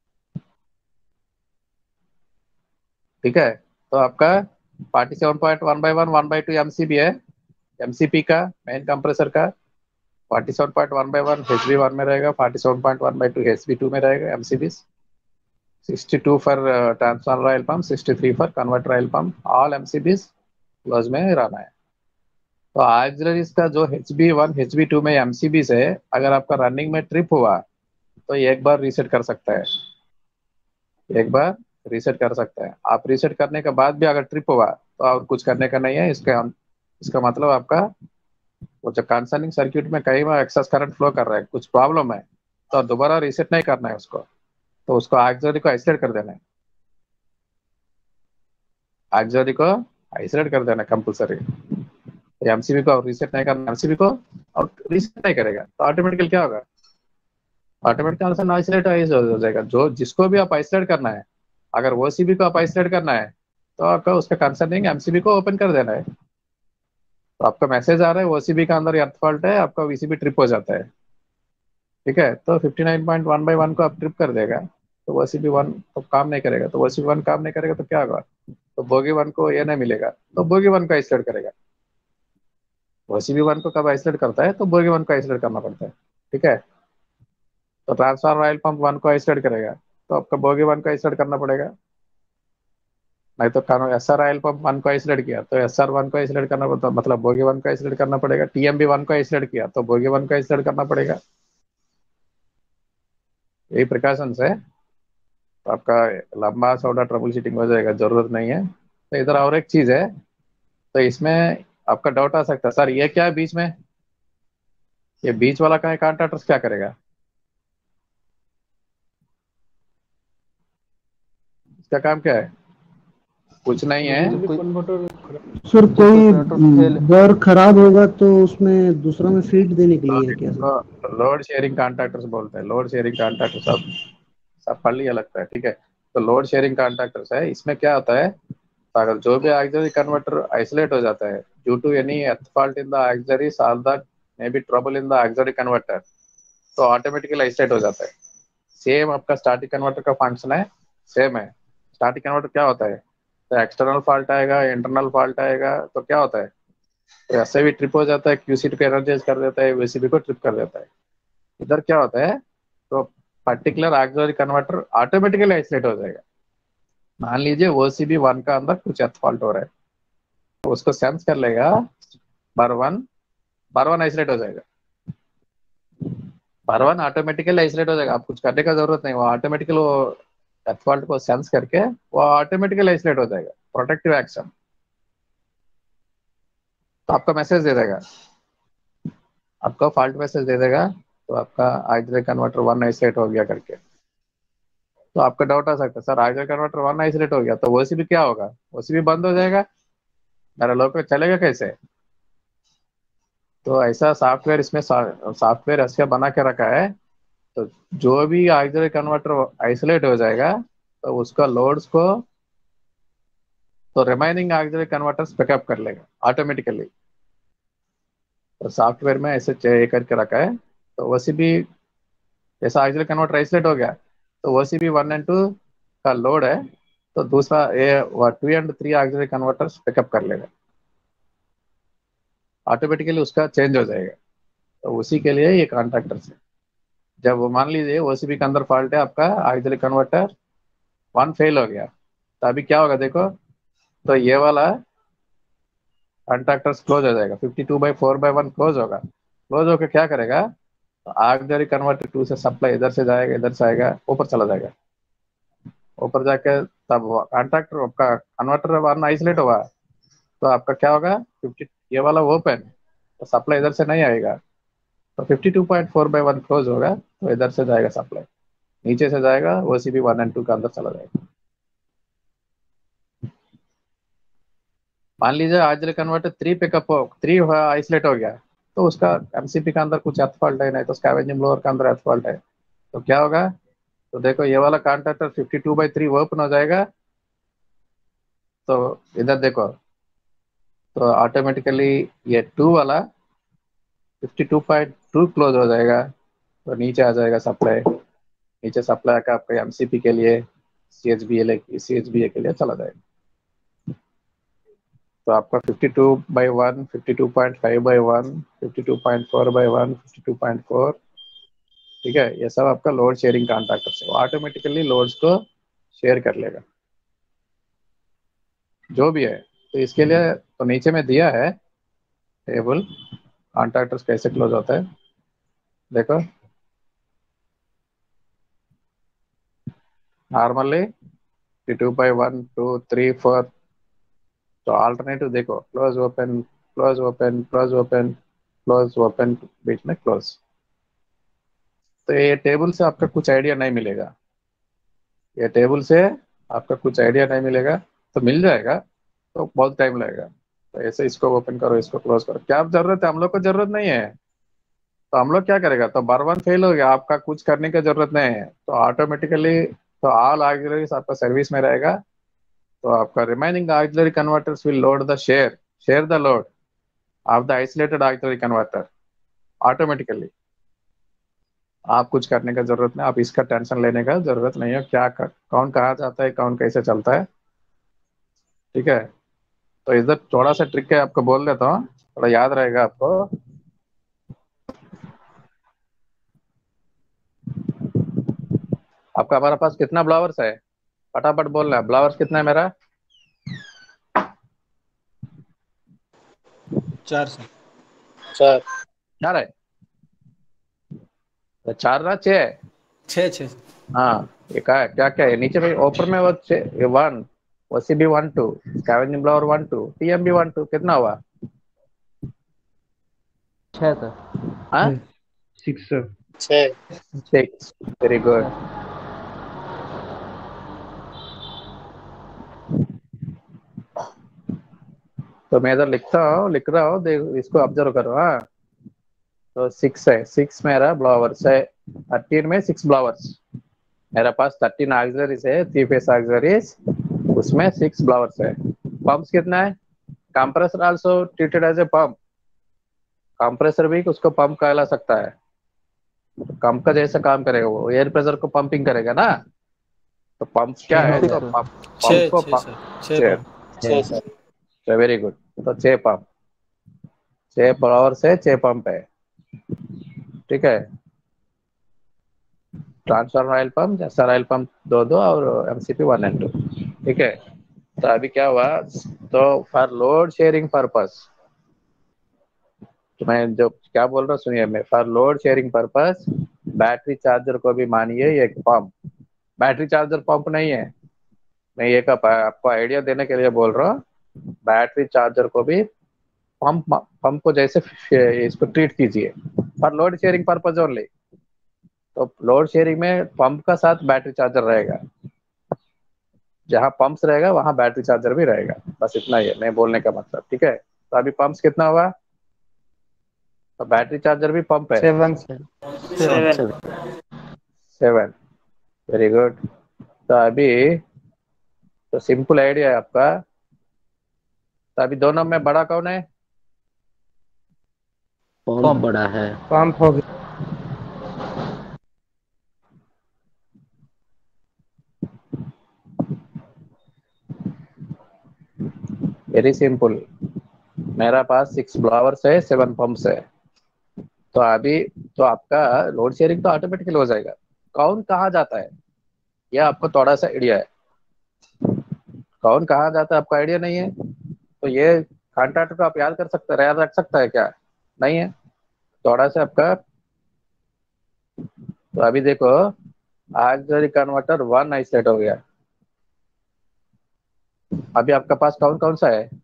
ठीक है, तो आपका 47.1/1 1/2 एमसीबी है, एमसीपी का मेन कंप्रेसर का 47.1/1 HB1 में रहेगा, 47.1/2 HB2 में रहेगा MCB, 62 for transformer oil pump, 63 for converter oil pump, all MCB close में रहना है। तो ऑक्सिलरीज का जो HB1 HB2 में एमसीबी है, अगर आपका रनिंग में ट्रिप हुआ तो एक बार रीसेट कर सकता है, एक बार रीसेट कर सकता है। आप रीसेट करने के बाद भी अगर ट्रिप हुआ तो और कुछ करने का नहीं है। इसका मतलब आपका वो जो कंसर्निंग सर्किट में कई बार एक्सेस करंट फ्लो कर रहा है, कुछ प्रॉब्लम है, तो दोबारा रीसेट नहीं करना है उसको, तो उसको ऑक्सिलरी को आइसोलेट कर देना है, ऑक्सिलरी को आइसोलेट कर देना कंपल्सरी। एमसीबी को रीसेट नहीं करना, एमसीबी को और रीसेट नहीं करेगा तो ऑटोमेटिकली क्या होगा, ऑटोमेटिकली आइसोलेट हो जाएगा। जो जिसको भी आप आइसोलेट करना है, अगर ओसीबी को आप आइसोलेट करना है तो आपका उसका कंसर्निंग एमसीबी को ओपन कर देना है। तो आपका मैसेज आ रहा है ओसीबी का अंदर अर्थ फॉल्ट है, आपका वीसीबी ट्रिप हो जाता है, ठीक है, तो 59.1/1 को आप ट्रिप कर देगा तो OCP1 तो काम नहीं करेगा, तो OCP1 काम नहीं करेगा तो क्या होगा, तो बोगी 1 को ये नहीं मिलेगा, तो बोगी 1 को आइसोलेट करेगा। OCP1 को कब आइसोलेट करता है, तो बोगी 1 को आइसोलेट करना पड़ता है। ठीक है, तो ट्रांसफार्मर ऑयल पंप 1 को आइसोलेट करेगा तो आपका बोगी 1 को आइसोलेट करना पड़ेगा। नहीं तो SR ऑयल पंप 1 को आइसोलेट किया तो SR1 को आइसोलेट करना पड़ता, मतलब बोगी 1 को आइसोलेट करना पड़ेगा। TMB 1 को आइसोलेट किया तो बोगी 1 को आइसोलेट करना पड़ेगा। यही प्रिकॉशंस है, तो आपका लंबा चौड़ा ट्रबल शूटिंग हो जाएगा, जरूरत नहीं है। तो इधर और एक चीज है, तो इसमें आपका डाउट आ सकता है, सर ये क्या है बीच में, ये बीच वाला का कॉन्ट्रैक्टर्स क्या करेगा, इसका काम क्या है, कुछ नहीं है। सर कोई बर खराब होगा तो उसमें दूसरा में फीड देने के लिए है क्या सर? लोड शेयरिंग कॉन्ट्रैक्टर्स बोलते हैं, लोड शेयरिंग कॉन्ट्रैक्टर सब पढ़ लिया लगता है। ठीक है, तो लोड शेयरिंग कॉन्ट्रैक्टर्स है, इसमें क्या होता है, तो अगर जो भी ऑक्सिलरी कन्वर्टर आइसोलेट हो जाता है due to any earth fault in the auxiliary और that may be trouble in the auxiliary converter, तो ऑटोमेटिकली आइसोलेट हो जाता है। सेम आपका स्टैटिक कन्वर्टर का फंक्शन है, सेम है। स्टैटिक कन्वर्टर क्या होता है, तो एक्सटर्नल फॉल्ट आएगा, इंटरनल फॉल्ट आएगा, तो क्या होता है, तो ऐसे भी ट्रिप हो जाता है, QC को एनर्जाइज कर देता है, VCB को ट्रिप कर देता है। इधर क्या होता है, तो particular auxiliary converter automatically isolate हो जाएगा। मान लीजिए OCP1 का अंदर कुछ एर्थ फॉल्ट हो रहा है, तो उसको सेंस कर लेगा, बार वन आइसोलेट हो जाएगा, बार वन ऑटोमेटिकली आइसोलेट हो जाएगा, आप कुछ करने का जरूरत नहीं, वो ऑटोमेटिकली वो एर्थ फॉल्ट को सेंस करके वो ऑटोमेटिकली आइसोलेट हो जाएगा, प्रोटेक्टिव एक्शन। तो आपका मैसेज दे देगा, आपका फॉल्ट मैसेज दे देगा, तो आपका ऑक्सिलरी कन्वर्टर 1 आइसोलेट हो गया करके। तो आपका डाउट आ सकता है, सर ऑक्सिलरी कन्वर्टर 1 आइसोलेट हो गया तो OCP क्या होगा, OCP बंद हो जाएगा, मेरा लोग चलेगा कैसे। तो ऐसा सॉफ्टवेयर इसमें सॉफ्टवेयर ऐसा बना के रखा है, तो जो भी ऑक्सिलरी कन्वर्टर आइसोलेट हो जाएगा तो उसका लोड्स को तो रिमाइनिंग ऑक्सिलरी कन्वर्टर्स पिकअप कर लेगा ऑटोमेटिकली। तो सॉफ्टवेयर में ऐसे करके रखा है, तो OCP जैसा ऑक्सिलरी कन्वर्टर आइसोलेट हो गया तो OCP 1 और 2 का लोड है, तो दूसरा ये 2 और 3 ऑक्सिलरी कन्वर्टर्स पिकअप कर लेगा, ऑटोमेटिकली उसका चेंज हो जाएगा। तो उसी के लिए ये कॉन्ट्रैक्टर्स है। जब वो मान लीजिए OCP के अंदर फॉल्ट है, आपका ऑक्सिलरी कन्वर्टर 1 फेल हो गया, तो अभी क्या होगा देखो, तो ये वाला कॉन्ट्रैक्टर्स क्लोज हो जाएगा, 52/4/1 क्लोज होगा। क्लोज होकर क्या करेगा, तो ऑक्सिलरी कन्वर्टर 2 से सप्लाई इधर से जाएगा, इधर से आएगा, ऊपर चला जाएगा, ऊपर जाके तब कॉन्ट्रैक्टर आपका कन्वर्टर 1 आइसोलेट होगा, तो आपका क्या होगा, 50 ये वाला ओपन, तो सप्लाई इधर से नहीं आएगा, तो 52.4/1 क्लोज होगा, तो इधर से जाएगा सप्लाई, नीचे से जाएगा, OCP 1 और 2 का अंदर चला जाएगा। मान लीजिए ऑक्सिलरी कन्वर्टर 3 आइसोलेट हो गया, तो उसका MCP का अंदर कुछ एर्थ फॉल्ट है, नहीं तो स्कैवेंजिंग ब्लोअर का अंदर एर्थ फॉल्ट है, तो क्या होगा, तो देखो ये वाला कॉन्ट्रैक्टर 52/3 ओपन हो जाएगा, तो इधर देखो, तो ऑटोमेटिकली ये 2 वाला 52.2 क्लोज हो जाएगा, तो नीचे आ जाएगा सप्लाई, नीचे सप्लाई का आपका MCP के लिए CHBA के लिए चला जाएगा। तो आपका 52/1, 52.5/1, 52.4/1, 52.4, ठीक है, ये सब आपका लोड शेयरिंग कॉन्ट्रैक्टर से ऑटोमेटिकली लोड्स को शेयर कर लेगा जो भी है। तो इसके लिए तो नीचे में दिया है टेबल, कॉन्ट्रैक्टर्स कैसे क्लोज होता है, देखो नॉर्मली 52/1, 2, 3, 4, तो अल्टरनेटिव देखो, close open, close open, close open, close open, बीच में क्लोज। तो ये टेबल से आपका कुछ आइडिया नहीं मिलेगा, ये टेबल से आपका कुछ आइडिया नहीं मिलेगा, तो मिल जाएगा तो बहुत टाइम लगेगा। तो ऐसे इसको ओपन करो, इसको क्लोज करो, क्या जरूरत है, हम लोग को जरूरत नहीं है, तो हम लोग क्या करेगा, तो बार 1 फेल हो गया, आपका कुछ करने की जरूरत नहीं है, तो ऑटोमेटिकली तो ऑल ऑक्सिलरीज आपका सर्विस में रहेगा, तो आपका remaining auxiliary converters will load the share the load of the isolated auxiliary converter automatically. आप कुछ करने का जरूरत नहीं, आप इसका टेंशन लेने का जरूरत नहीं है, कौन कहाँ जाता है, कौन कैसे चलता है। ठीक है, तो इधर थोड़ा सा ट्रिक है, आपको बोल देता हूँ, थोड़ा याद रहेगा आपको। आपका हमारे पास कितना ब्लावर्स है, फटाफट बोलना है, ब्लावर्स कितना है मेरा? 4 सर। 4। 4 है तो 4 ना 6 है? 6 हाँ, ये क्या है, क्या क्या है नीचे में ऊपर में वो 1, OCB 1 2, स्कैवेंजिंग ब्लावर 1 2, TMB 1 2, कितना हुआ? 6 सर। हाँ 6 सर। 6, very good. तो मैं इधर लिख रहा हूँ, देख इसको ऑब्जर्व करो। हाँ, तो 6 है, 6 मेरा ब्लावर्स है, 13 में 6 ब्लावर्स, मेरे पास 13 ऑक्सिलरीज है, 3 फेस ऑक्सिलरीज, उसमें 6 ब्लावर्स है। पंप्स कितना है? Compressor also treated as a pump, compressor भी उसको पंप कहला सकता है, पंप का जैसा काम करेगा, वो एयर प्रेशर को पंपिंग करेगा ना। तो पंप क्या है, तो पंप को 6 वेरी गुड, तो 6 पंप, 6 पावर से 6 पंप है। ठीक है, ट्रांसफर ऑयल पंप, जैसा ऑयल पंप 2 और MCP 1 and 2। ठीक है, तो अभी क्या हुआ, तो फॉर लोड शेयरिंग पर्पस, तो मैं जो क्या बोल रहा हूँ सुनिए, मैं for load sharing purpose battery charger को भी मानिए एक पंप, बैटरी चार्जर पंप नहीं है, मैं ये आपको आइडिया देने के लिए बोल रहा हूँ। बैटरी चार्जर को भी पंप को जैसे इसको ट्रीट कीजिए for load sharing purpose only. तो लोड शेयरिंग में पंप का साथ बैटरी चार्जर रहेगा, जहाँ पंप्स रहेगा वहां बैटरी चार्जर भी रहेगा, बस इतना ही है मैं बोलने का मतलब। ठीक है, तो अभी पंप्स कितना हुआ, तो बैटरी चार्जर भी पंप है 7 सर। 7, very good. तो अभी तो सिंपल आइडिया है आपका, तो अभी दोनों में बड़ा कौन है? पंप बड़ा है। पंप हो गया। वेरी सिंपल, मेरा पास 6 ब्लावर्स है, 7 पंप्स है, तो अभी तो आपका लोड शेयरिंग तो ऑटोमेटिकली हो जाएगा। कौन कहाँ जाता है, यह आपको थोड़ा सा आइडिया है, कौन कहाँ जाता है आपको आइडिया नहीं है, तो ये कॉन्ट्रैक्टर को आप याद कर सकते हैं, याद रख सकता है क्या? नहीं है, थोड़ा सा आपका। तो अभी देखो, ऑक्सिलरी कन्वर्टर 1 आइसोलेट हो गया, अभी आपका पास कौन कौन सा है?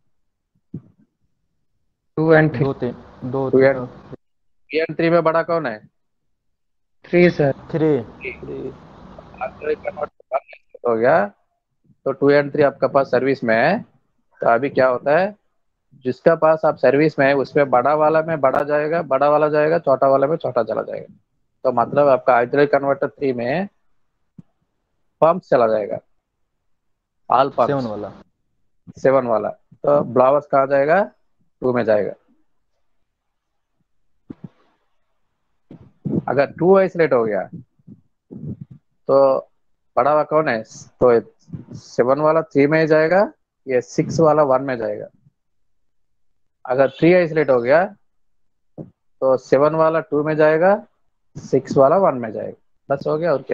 2 and 3। 2 and 3 में बड़ा कौन है? 3 सर। 3। ऑक्सिलरी कन्वर्टर 1 आइसोलेट हो गया, तो 2 and 3 आपका पास सर्विस में है। तो अभी क्या होता है, जिसका पास आप सर्विस में है उसमें बड़ा वाला में बड़ा जाएगा, बड़ा वाला जाएगा, छोटा वाला में छोटा चला जाएगा। तो मतलब आपका ऑक्सिलरी कन्वर्टर 3 में पंप चला जाएगा, ऑल पंप 7 वाला। 7 वाला, तो ब्लावर्स कहाँ जाएगा? 2 में जाएगा। अगर 2 आइसोलेट हो गया तो बड़ा वाला कौन है, तो 7 वाला 3 में जाएगा, ये 6 वाला 1 में जाएगा। अगर 3 आइसोलेट हो गया तो 7 वाला 2 में जाएगा, 6 वाला 1 में जाएगा, बस हो गया, और क्या।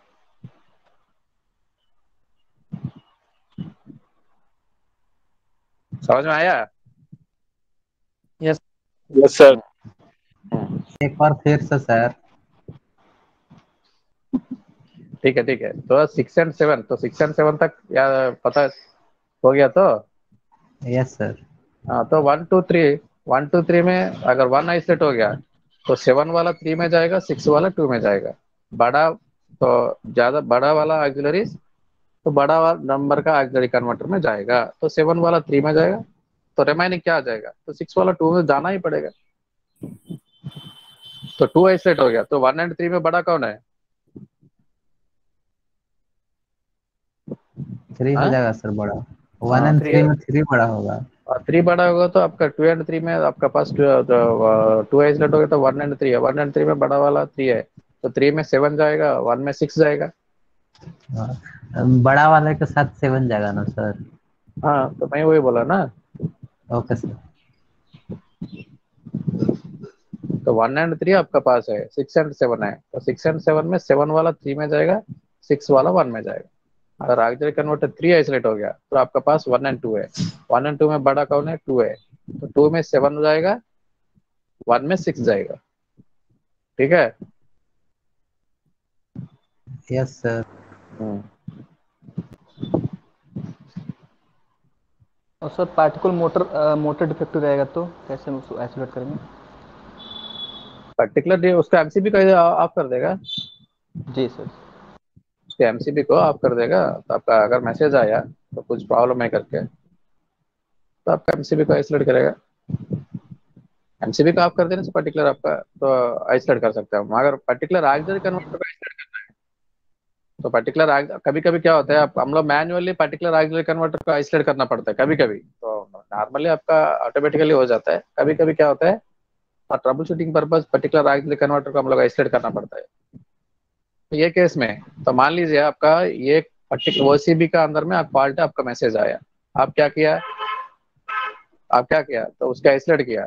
समझ में आया? यस। Yes sir. एक बार फिर से सर। ठीक है, ठीक है, तो 6 and 7, तो 6 and 7 तक या पता हो गया तो? Yes sir. हाँ, तो 1 2 3, 1 2 3 में अगर 1 आइसोलेट हो गया तो 7 वाला 3 में जाएगा, 6 वाला 2 में जाएगा। बड़ा तो ज्यादा बड़ा वाला ऑक्सिलरी, तो बड़ा वाला नंबर का ऑक्सिलरी कन्वर्टर में जाएगा, तो 7 वाला 3 में जाएगा, तो रिमाइनिंग क्या आ जाएगा, तो 6 वाला 2 में जाना ही पड़ेगा। तो 2 आइसोलेट हो गया, तो 1 and 3 में बड़ा कौन है? 3 हो हाँ? जाएगा सर बड़ा। 1 and 3 में 3 बड़ा होगा। और 3 बड़ा होगा तो आपका 2 and 3 में आपका पास 2 आइसोलेट हो गया, तो 1 and 3 है, 1 and 3 में बड़ा वाला 3 है, तो 3 में 7 जाएगा, 1 में 6 जाएगा। बड़ा वाले के साथ 7 जाएगा ना सर? हाँ तो मैं वही बोला ना। Okay sir. तो 1 एंड 3 आपका पास है, 6 एंड 7 है, तो 6 एंड 7 में 7 वाला 3 में जाएगा, 6 वाला 1 में जाएगा। अगर ऑक्सिलरी कन्वर्टर 3 आइसोलेट हो गया तो आपका पास 1 एंड 2 है। 1 एंड 2 में बड़ा कौन है? 2 है, तो 2 में 7 जाएगा, 1 में 6 जाएगा। ठीक है। Yes sir. और सर पार्टिकल मोटर डिफेक्टिव रहेगा तो कैसे हम उसको आइसोलेट करेंगे? पर्टिकुलर उसका एमसीबी का ऑफ कर देगा, जी सर। उसके एमसीबी को ऑफ कर देगा। तो आपका अगर मैसेज आया तो कुछ प्रॉब्लम है करके, तो आपका एमसीबी को आइसोलेट करेगा। एमसीबी को ऑफ कर देने से पर्टिकुलर आपका तो आइसोलेट कर सकते हैं, मगर पर्टिकुलर ऑक्सिलरी कन्वर्टर को आइसोलेट करना है तो पर्टिकुलर कभी कभी क्या होता है, आप हम लोग मैन्युअली पर्टिकुलर ऑक्सिलरी कन्वर्टर को आइसोलेट करना पड़ता है कभी कभी। तो नॉर्मली आपका ऑटोमेटिकली हो जाता है। कभी कभी क्या होता है, और troubleshooting purpose particular auxiliary converter को हम लोग आइसोलेट करना पड़ता है। तो ये केस में तो मान लीजिए आपका ये पर्टिकुलर ओसीबी का अंदर में आप फॉल्ट है, आपका मैसेज आया, आप क्या किया, तो उसका आइसोलेट किया,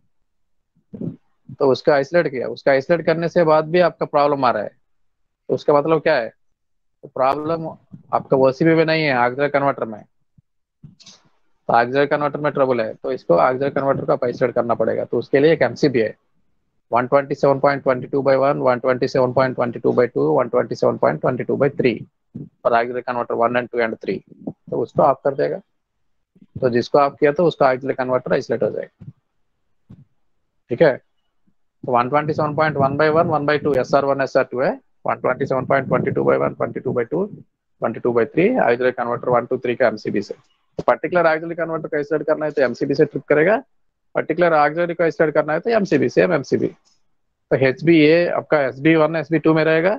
उसका आइसोलेट करने से बाद भी आपका प्रॉब्लम आ रहा है, तो उसका मतलब क्या है? तो प्रॉब्लम आपका ओसीबी में नहीं है, ऑक्सिलरी कन्वर्टर में। तो ऑक्सिलरी कन्वर्टर में ट्रबल है, तो इसको ऑक्सिलरी कन्वर्टर का आइसोलेट करना पड़ेगा। तो उसके लिए एक एमसीबी है 127.22/1, 127.22/2, 127.22/3 और ऑक्सिलरी कन्वर्टर 1 एंड 2 एंड 3, तो उसको ऑफ कर देगा। तो जिसको ऑफ किया तो उसका ऑक्सिलरी कन्वर्टर आइसोलेट हो जाएगा। ठीक है। तो 127.1/1, 1/2 SR1 SR2 है, 127.22/1, 22/2, 22/3 ऑक्सिलरी कन्वर्टर 1 to 3 का एमसीबी से। तो पर्टिकुलर ऑक्सिलरी कन्वर्टर का आइसोलेट करना है तो एमसीबी से ट्रिप करेगा, पर्टिकुलर ऑक्सिलरी का आइसोलेट करना है तो एमसीबी से, एमसीबी। तो HBA आपका SB1 SB2 में रहेगा,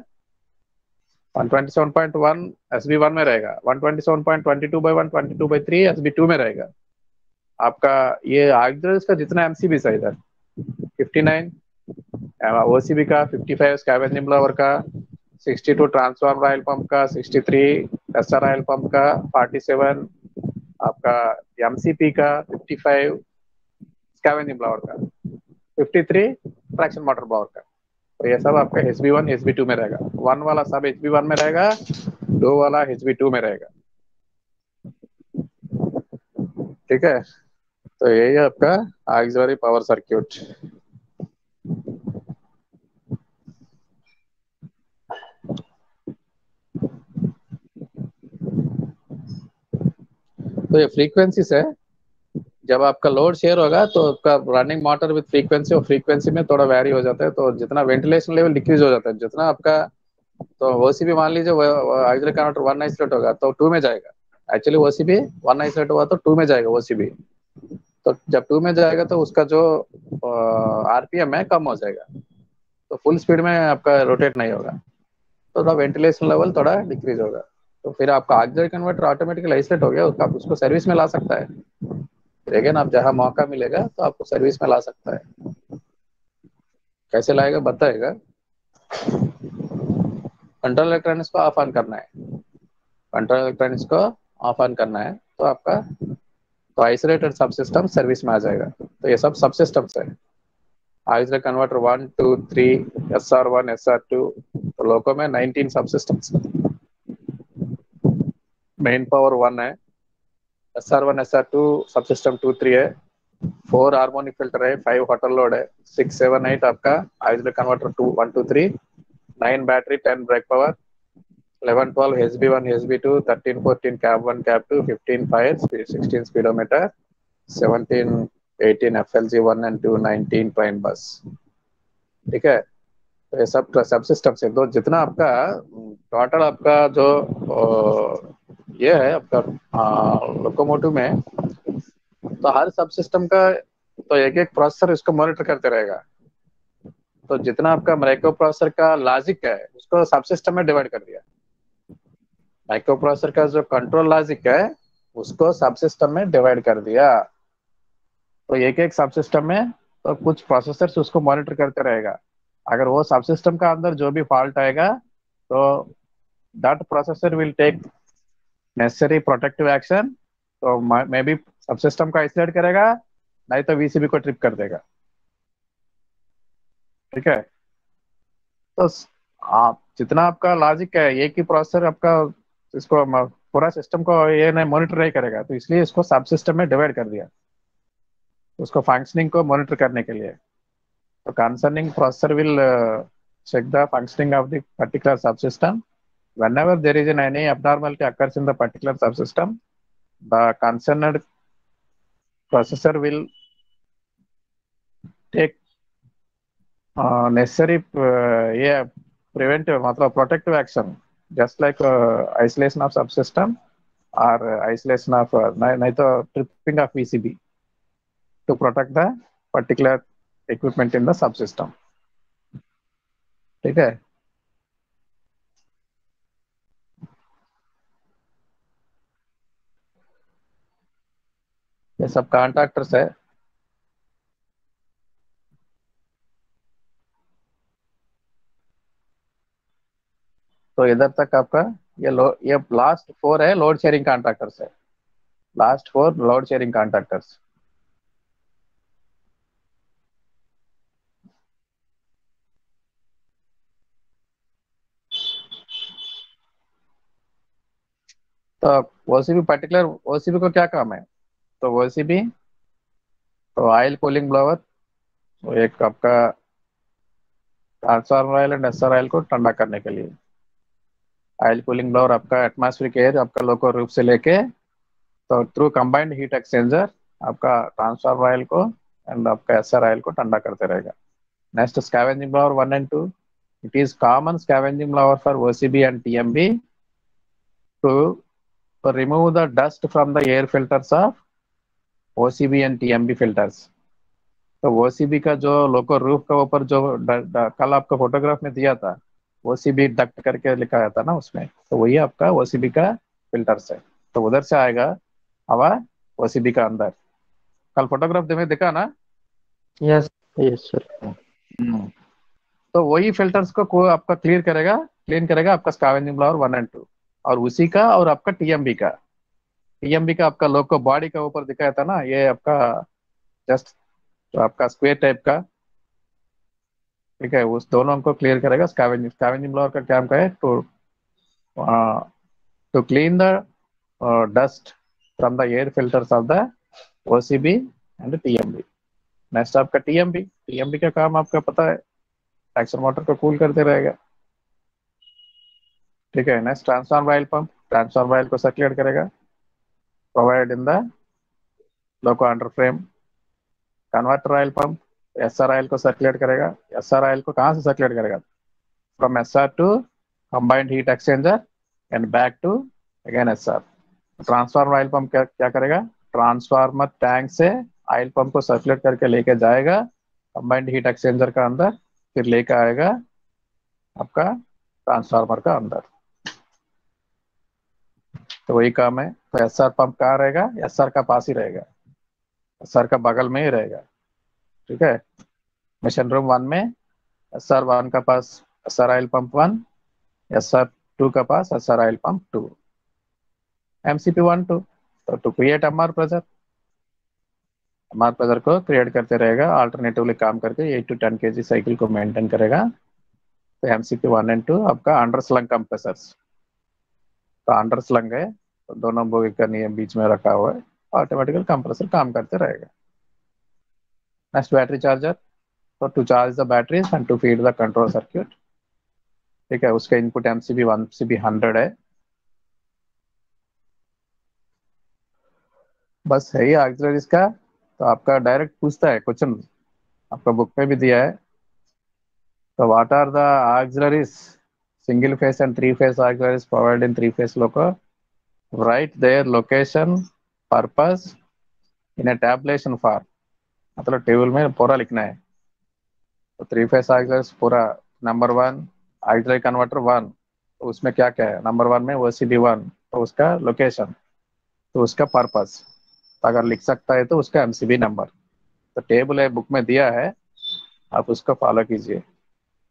127.1 SB1 में रहेगा, 127.22/1, 22/3 SB2 में रहेगा। आपका ये ऑक्सिलरी का जितना एमसीबी है इधर 59 ओसीबी का, 55 स्कैवेंज निम्बलर का, 62 ट्रांसफार्मर ऑयल पंप का, 63 एसआर ऑयल पंप का, 47 आपका एमसीपी का, 55 स्कैवेंज निम्बलर का, 53 ट्रैक्शन मोटर ब्लावर का। तो ये सब आपका HB1 HB2 में रहेगा। 1 वाला सब HB1 में रहेगा, 2 वाला HB2 में रहेगा। ठीक है। तो यही है आपका ऑक्सिलरी पावर सर्किट। तो ये फ्रीक्वेंसी है, जब आपका लोड शेयर होगा तो आपका रनिंग मोटर विद फ्रीक्वेंसी, और फ्रीक्वेंसी में थोड़ा वैरी हो जाता है, तो जितना वेंटिलेशन लेवल डिक्रीज हो जाता है, जितना आपका तो ओसीबी मान लीजिए ऑक्सिलरी कन्वर्टर 1 आइसोलेट होगा तो 2 में जाएगा। एक्चुअली ओसीबी 1 आइसोलेट हुआ तो 2 में जाएगा ओसीबी। तो जब 2 में जाएगा तो उसका जो आरपीएम है कम हो जाएगा, तो फुल स्पीड में आपका रोटेट नहीं होगा, तो थोड़ा वेंटिलेशन लेवल थोड़ा डिक्रीज होगा। तो फिर आपका ऑक्सिलरी कन्वर्टर ऑटोमेटिकली आइसोलेट हो गया, उसको सर्विस में ला सकता है। लेकिन आप जहाँ मौका मिलेगा तो आपको सर्विस में ला सकता है। कैसे लाएगा बताएगा। कंट्रोल इलेक्ट्रॉनिक्स को ऑफ ऑन करना है, कंट्रोल इलेक्ट्रॉनिक्स को ऑफ ऑन करना है तो आपका तो आइसोलेटेड सब सिस्टम सर्विस में आ जाएगा। तो ये सब सब सिस्टम्स है, ऑक्सिलरी कन्वर्टर 1 2 3 SR1 SR2, तो लोको में 19 सब सिस्टम्स। मेन पावर 1 है, SR1 SR2 सब सिस्टम 2 3 है, 4 हार्मोनिक फिल्टर है, 5 होटल लोड है, 6 7 8 आपका auxiliary converter 2 1 2 3, 9 battery, 10 brake power, 11 12 HB1 HB2, 13 14 cab 1 cab 2, 15 fire, 16 speedometer, 17 18 FLG1 and 2, 19 prime bus. ठीक है। तो ये सब सिस्टम से दो जितना आपका टोटल आपका जो ये है आपका लोकोमोटिव में, तो हर सब सिस्टम का तो एक एक प्रोसेसर इसको मॉनिटर करते रहेगा। तो जितना आपका माइक्रो प्रोसेसर का लॉजिक है उसको सब सिस्टम में डिवाइड कर दिया। माइक्रो प्रोसेसर का जो कंट्रोल लॉजिक है उसको सब सिस्टम में डिवाइड कर दिया। तो एक एक सब सिस्टम में तो कुछ प्रोसेसर्स उसको मॉनिटर करते रहेगा। अगर वो सब सिस्टम का अंदर जो भी फॉल्ट आएगा तो that processor will take necessary protective action. तो मे बी सब सिस्टम को आइसोलेट करेगा, नहीं तो वीसीबी को ट्रिप कर देगा। ठीक है, तो आप जितना आपका लॉजिक है, एक ही प्रोसेसर आपका इसको पूरा सिस्टम को ये नहीं मॉनिटर नहीं करेगा, तो इसलिए इसको सब सिस्टम में डिवाइड कर दिया उसको फंक्शनिंग को मॉनिटर करने के लिए। तो concerning processor will check the functioning of the particular subsystem. Whenever there is any abnormality occurs in the particular subsystem, the concerned processor will take necessary preventive मतलब protective action, just like isolation of subsystem or isolation of नहीं तो tripping of VCB to protect the particular equipment in the subsystem। ठीक है, ये सब contractors है। तो इधर तक आपका ये लास्ट 4 है लोड शेयरिंग कॉन्ट्रैक्टर्स है, लास्ट 4 लोड शेयरिंग कॉन्ट्रैक्टर्स। तो ओसीबी पर्टिकुलर ओसीबी को क्या काम है, तो ओसीबी तो ऑयल कूलिंग ब्लोअर, तो एक आपका transformer oil and SR oil को ठंडा करने के लिए। ऑयल कूलिंग ब्लोअर आपका एटमॉस्फेरिक एयर आपका लोकल रूप से लेके तो थ्रू कंबाइंड हीट एक्सचेंजर आपका ट्रांसफार्मर ऑयल को एंड आपका एसआर ऑयल को ठंडा करते रहेगा। Next scavenging blower 1 and 2, it is common scavenging blower for OCB and TMB to remove the dust from the air filters of OCB and TMB filters। तो OCB का जो local roof का ऊपर जो कल आपका फोटोग्राफ में दिया था OCB डक्ट करके लिखा था ना उसमें, तो वही आपका OCB का फिल्टर्स है। तो उधर से आएगा हवा OCB का अंदर। कल फोटोग्राफ में दिखा ना? Yes yes sir. तो वही फिल्टर्स को आपका क्लीन करेगा आपका स्कैवेंजिंग ब्लोअर 1 and 2, और उसी का और आपका टीएमबी का आपका लोको बॉडी का ऊपर दिखाया था ना, ये आपका जस्ट तो आपका स्क्वायर टाइप का। ठीक है, उस दोनों को क्लियर करेगा स्कैवेंजिंग ब्लोअर का काम का है to clean the dust from the air filters of the OCB and TMB. Next आपका टीएमबी का काम आपका पता है, एक्शन मोटर को कूल करते रहेगा। ठीक है, next transformer oil pump, transformer oil को सर्कुलेट करेगा provide in the loco underframe. Converter oil pump SR oil को सर्कुलेट करेगा। एसआर ऑयल को कहाँ से सर्कुलेट करेगा, from SR to combined heat exchanger and back to again SR. Transformer oil pump क्या करेगा, ट्रांसफार्मर टैंक से oil pump को सर्कुलेट करके लेके जाएगा कंबाइंड हीट एक्सचेंजर का अंदर, फिर लेके आएगा आपका ट्रांसफार्मर का अंदर। तो वही काम है। तो एसआर पंप कहाँ रहेगा, एसआर का पास ही रहेगा, एसआर का बगल में ही रहेगा। ठीक है, मिशन रूम 1 में एसआर 1 का पास एसआर ऑयल पंप 1, एसआर 2 का पास एसआर ऑयल पंप 2, एमसीपी 1 2। तो टू क्रिएट एमआर प्रेशर को क्रिएट करते रहेगा, अल्टरनेटिवली काम करके 8 to 10 kg साइकिल को मेंटेन करेगा। तो एमसीपी 1 and 2 आपका अंडर स्लंग कंप्रेसर्स, तो अंडर स्लंग है तो दोनों बोगी का नियम बीच में रखा हुआ है, ऑटोमेटिकल कंप्रेसर काम करते रहेगा। नेक्स्ट बैटरी चार्जर, तो to charge the batteries and to feed the control circuit. ठीक है, उसका इनपुट एमसीबी 1 MCB 100 है। बस है ही ऑक्सिलरीज का। तो आपका डायरेक्ट पूछता है क्वेश्चन, आपका बुक में भी दिया है। तो what are the auxiliaries, single phase and 3 phase auxiliaries provided in 3 phase loco, write their location purpose in a tabulation form। मतलब टेबल में पूरा लिखना है। तो 3 phase auxiliaries पूरा नंबर 1 ऑक्सिलरी कन्वर्टर 1, तो उसमें क्या क्या है, नंबर 1 में OCB 1, तो उसका लोकेशन, तो उसका पर्पस, तो अगर लिख सकता है तो उसका MCB नंबर। तो टेबल है बुक में दिया है, आप उसको फॉलो कीजिए।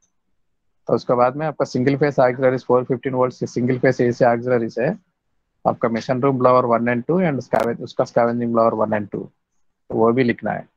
तो उसके बाद में आपका सिंगल फेस ऑक्सिलरीज 415 वोल्ट से सिंगल फेस एसी ऑक्सिलरी से आपका machine room blower 1 and 2 and उसका स्कैवेंजिंग ब्लोअर 1 एंड 2, तो वो भी लिखना है।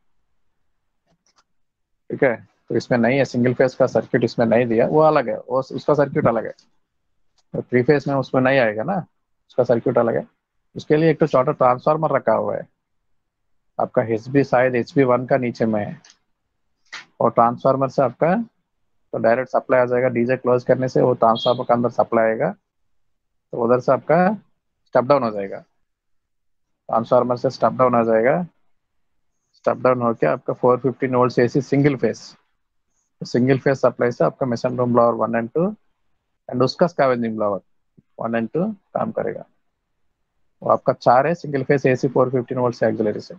ठीक है, तो इसमें नहीं है, सिंगल फेस का सर्किट इसमें नहीं दिया, वो अलग है, वो उसका सर्किट अलग है। तो 3 फेस में उसमें नहीं आएगा ना, उसका सर्किट अलग है। उसके लिए एक तो छोटा ट्रांसफार्मर रखा हुआ है आपका, HB शायद HB1 का नीचे में है, और ट्रांसफार्मर से आपका तो डायरेक्ट सप्लाई आ जाएगा, डीजे क्लोज करने से वो ट्रांसफार्मर का अंदर सप्लाई आएगा, तो उधर से आपका स्टेप डाउन हो जाएगा, ट्रांसफार्मर से स्टेप डाउन आ जाएगा, स्टेप डाउन होकर आपका 415 volt AC single phase supply से आपका machine room blower 1 and 2 and उसका स्कैवेंजिंग ब्लोअर 1 एंड 2 काम करेगा। वो आपका 4 है सिंगल फेस एसी 415 वोल्ट से ऑक्सिलरी से।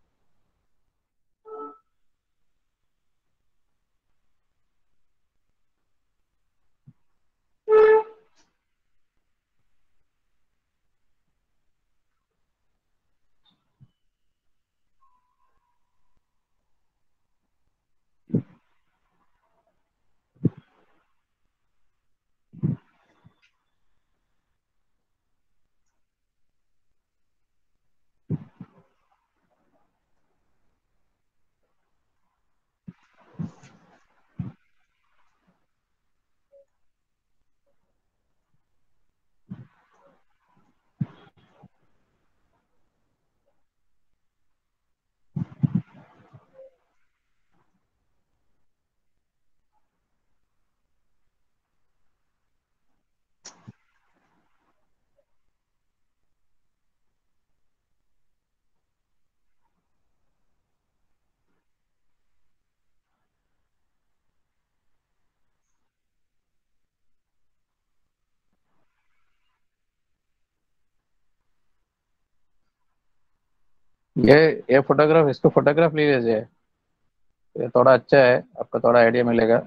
ये ये फोटोग्राफ, इसको फोटोग्राफ ले लीजिए, ये थोड़ा अच्छा है, आपको थोड़ा आइडिया मिलेगा।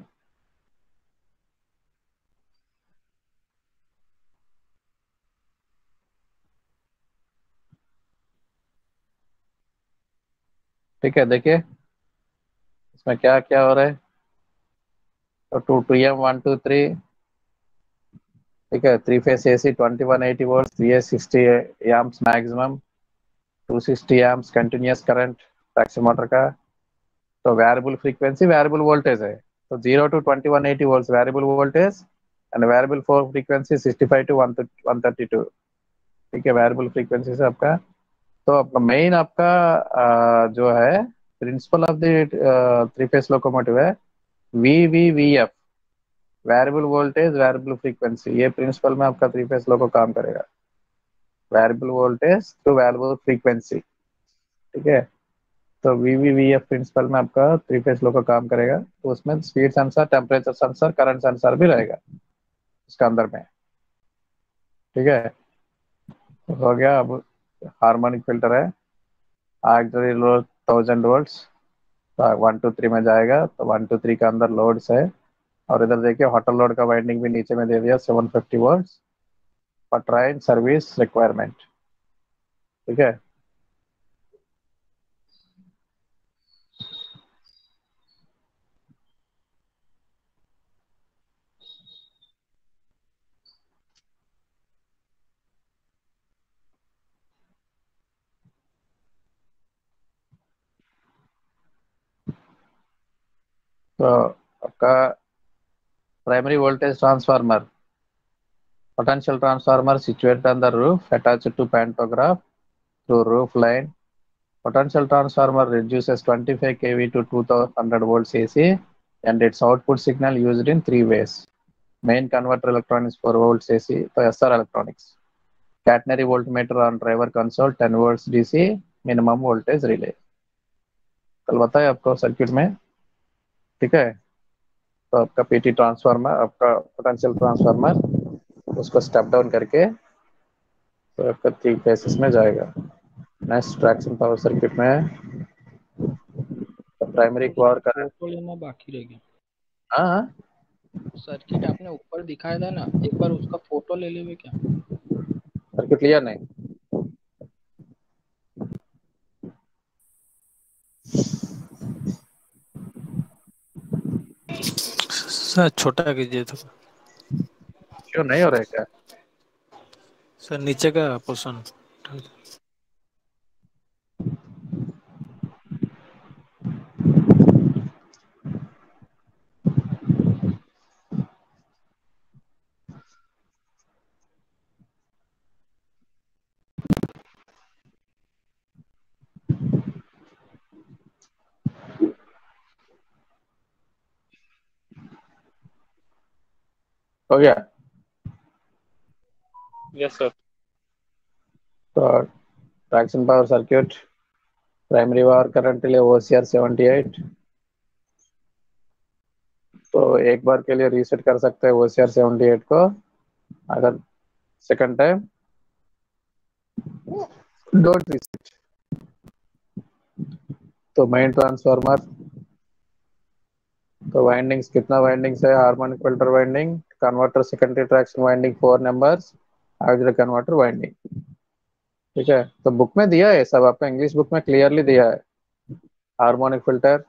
ठीक है, देखिए इसमें क्या क्या हो रहा है। तो 2 2M 1 2 3, ठीक है, 3 phase AC 2180 volt 360 amps maximum, 260 amps continuous current traction motor का। तो वेरिएबल फ्रीक्वेंसी वेरिएबल वोल्टेज है, तो 0 to 2180 volt variable voltage and variable four frequency 65 to 132। ठीक है, वेरिएबल फ्रीक्वेंसी से आपका, तो आपका मेन आपका जो है principle of the 3 phase locomotive है VVVF, variable voltage variable frequency, ये प्रिंसिपल में आपका 3 फेस लोको काम करेगा, variable voltage to variable frequency. ठीक है, तो VVVF प्रिंसिपल में आपका 3 फेस लोको काम करेगा, तो उसमें speed sensor, temperature sensor, current sensor भी रहेगा उसका अंदर में। ठीक है, तो हो गया। अब हार्मोनिक फिल्टर है, ऑक्सिलरी लोड 1000 वोल्ट्स, 1 2 3 में जाएगा, तो 1 2 3 का अंदर लोड्स है, और इधर देखिए होटल लोड का वाइंडिंग भी नीचे में दे दिया 750 volts for train service requirement. ठीक है, तो आपका primary voltage transformer, potential transformer situated on the roof attached to pantograph through roof line. Potential transformer reduces 25 kV to 2100 volts AC and its output signal used in 3 ways. Main converter electronics 4 volts AC, तो SR electronics. Catenary voltmeter on driver console 10 volts DC, minimum voltage relay. कल बताया आपको circuit में। ठीक है, तो आपका PT transformer, आपका पोटेंशियल ट्रांसफार्मर, उसको स्टेप डाउन करके तो आपका 3 फेसेस में जाएगा। नेक्स्ट ट्रैक्शन पावर सर्किट में प्राइमरी पावर करंट। फोटो लेना बाकी रह गया। हाँ, सर्किट आपने ऊपर दिखाया था ना, एक बार उसका फोटो ले लेवे क्या? सर्किट लिया नहीं। सर छोटा कीजिए तो। क्यों नहीं हो रहा है क्या? सर नीचे का पोर्शन। हो गया? Yes sir. तो traction power circuit, primary power current के लिए OCR 78। तो एक बार के लिए रीसेट कर सकते हैं OCR 78 को। अगर सेकंड टाइम डोंट रीसेट। तो मेन ट्रांसफार्मर, तो वाइंडिंग्स कितना वाइंडिंग्स है? Harmonic filter winding, converter secondary traction winding 4 numbers, auxiliary converter winding. ठीक है, तो बुक में दिया है सब, आपका इंग्लिश बुक में क्लियरली दिया है। Harmonic filter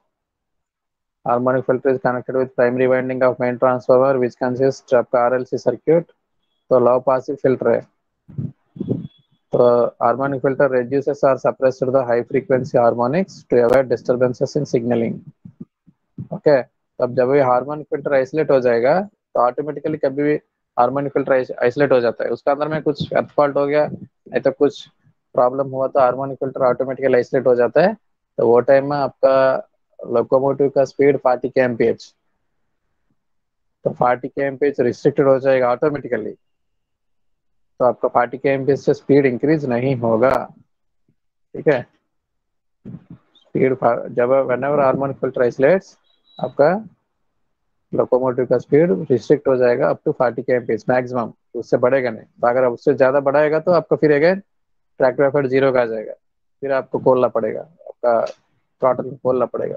is connected with primary winding of main transformer which consists of RLC circuit। तो low passive filter है। तो harmonic filter reduces or suppresses the high frequency harmonics to avoid disturbances in signaling। Okay, तब जब ये harmonic filter isolate हो जाएगा तो automatically कभी भी हार्मोनिक फिल्टर आइसोलेट हो जाता है, उसका अंदर में कुछ अर्थ फॉल्ट हो गया, नहीं तो कुछ प्रॉब्लम हुआ तो हार्मोनिक फिल्टर ऑटोमेटिकली आइसोलेट हो जाता है। तो वो टाइम में आपका लोकोमोटिव का स्पीड 40 kmph, तो 40 kmph रिस्ट्रिक्टेड हो जाएगा ऑटोमेटिकली। तो आपका 40 kmph से स्पीड इंक्रीज नहीं होगा। ठीक है, स्पीड जब व्हेनेवर हार्मोनिक फिल्टर आइसोलेट्स, आपका लोकोमोटिव का स्पीड रिस्ट्रिक्ट हो जाएगा अप टू 40 kmph मैक्सिमम, उससे बढ़ेगा नहीं। तो अगर उससे ज्यादा बढ़ाएगा तो आपको फिर अगेन ट्रैक्टर एफर्ट 0 का आ जाएगा, फिर आपको खोलना पड़ेगा, आपका थ्रॉटल खोलना पड़ेगा।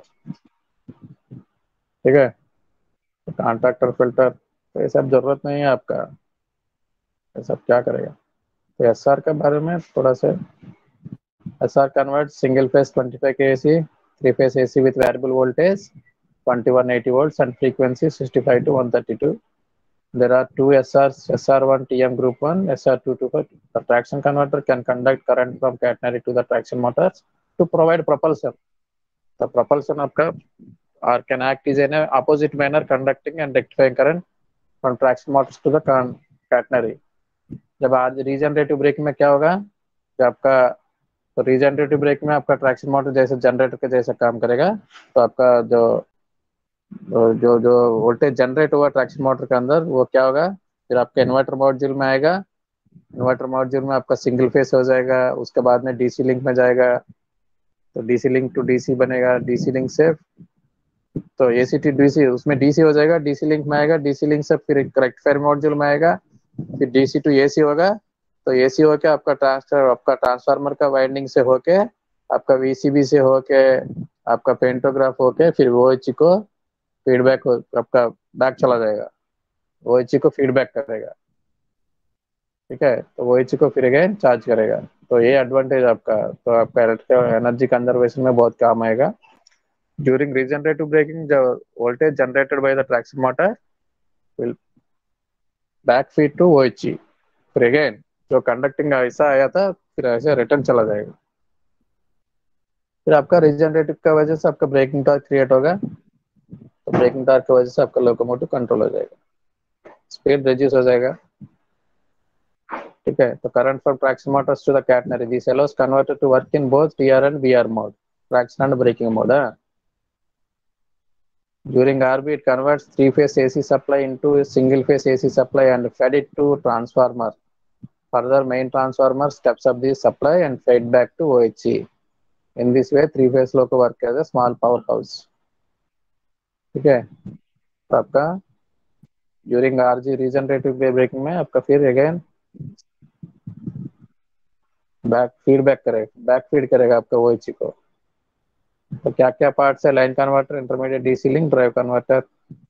ठीक है, कॉन्ट्रैक्टर फिल्टर तो ये सब जरूरत नहीं है आपका, ये सब क्या करेगा। तो SR के बारे में थोड़ा सा, SR convert single phase 25 kAC, 3 phase AC with variable voltage 2180 volts and frequency 65 to 132। There are two SRs, SR1 TM group 1, SR2 for the traction converter can conduct current from catenary to the traction motors to provide propulsion। The propulsion आपका or can act is in a opposite manner conducting and rectifying current from traction motors to the catenary। जब आज regenerative break में क्या होगा, जब आपका, तो regenerative break में आपका ट्रैक्शन मोटर जैसे जनरेटर के जैसे काम करेगा। तो आपका जो जो जो वोल्टेज जनरेट हुआ ट्रैक्शन मोटर के अंदर वो क्या होगा, फिर आपके इन्वर्टर मॉड्यूल में आएगा। इन्वर्टर मॉड्यूल में आपका सिंगल फेस हो जाएगा, उसके बाद में DC लिंक में जाएगा, तो DC लिंक टू DC बनेगा, DC लिंक से तो AC टू DC, उसमें DC हो जाएगा, DC लिंक में आएगा, DC लिंक से फिर रेक्टिफायर मॉड्यूल में आएगा, फिर DC टू AC होगा। तो AC होके आपका ट्रांसफार्मर का वाइंडिंग से होके आपका VCB से होके आपका पेंटोग्राफ होके फिर OH को फीडबैक हो, आपका बैक चला जाएगा, OH को फीडबैक करेगा। ठीक है, तो OH को फिर अगेन चार्ज करेगा। तो ये एडवांटेज आपका, तो आपका एनर्जी कंजर्वेशन में बहुत काम आएगा। During regenerative braking the voltage generated by the traction motor will back feed to OH, फिर अगेन जो कंडक्टिंग ऐसा आया था फिर ऐसे रिटर्न चला जाएगा। फिर आपका रीजनरेटिव का वजह से आपका ब्रेकिंग टॉर्क क्रिएट होगा, तो ब्रेकिंग टॉर्क की वजह से आपका लोकोमोटिव कंट्रोल हो जाएगा, स्पीड रिड्यूस हो जाएगा। ठीक है, तो current from traction motors to the catenary, this allows converter to work in both TR and VR mode, traction and braking mode। During RB it converts 3-phase AC supply into a single phase AC supply and fed it to transformer। Further main transformer steps up the supply and fed back to OHC। In this way 3-phase loco work as a small powerhouse। ठीक है, तो आपका during RG regenerative braking में आपका फिर again back feed करेगा आपका OH को। तो क्या क्या पार्ट्स है, line converter, intermediate DC link, drive converter.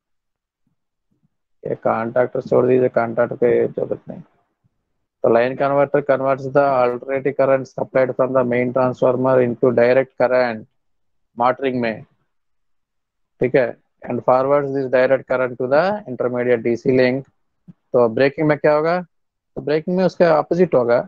ये कॉन्टैक्टर छोड़ दीजिए, कॉन्टैक्टर पे जरूरत नहीं। तो line converter converts the alternative current supplied from the main transformer into direct current motoring में। ठीक है, and forwards this direct current to the intermediate DC link. तो ब्रेकिंग में क्या होगा? तो ब्रेकिंग में उसका ऑपोजिट होगा।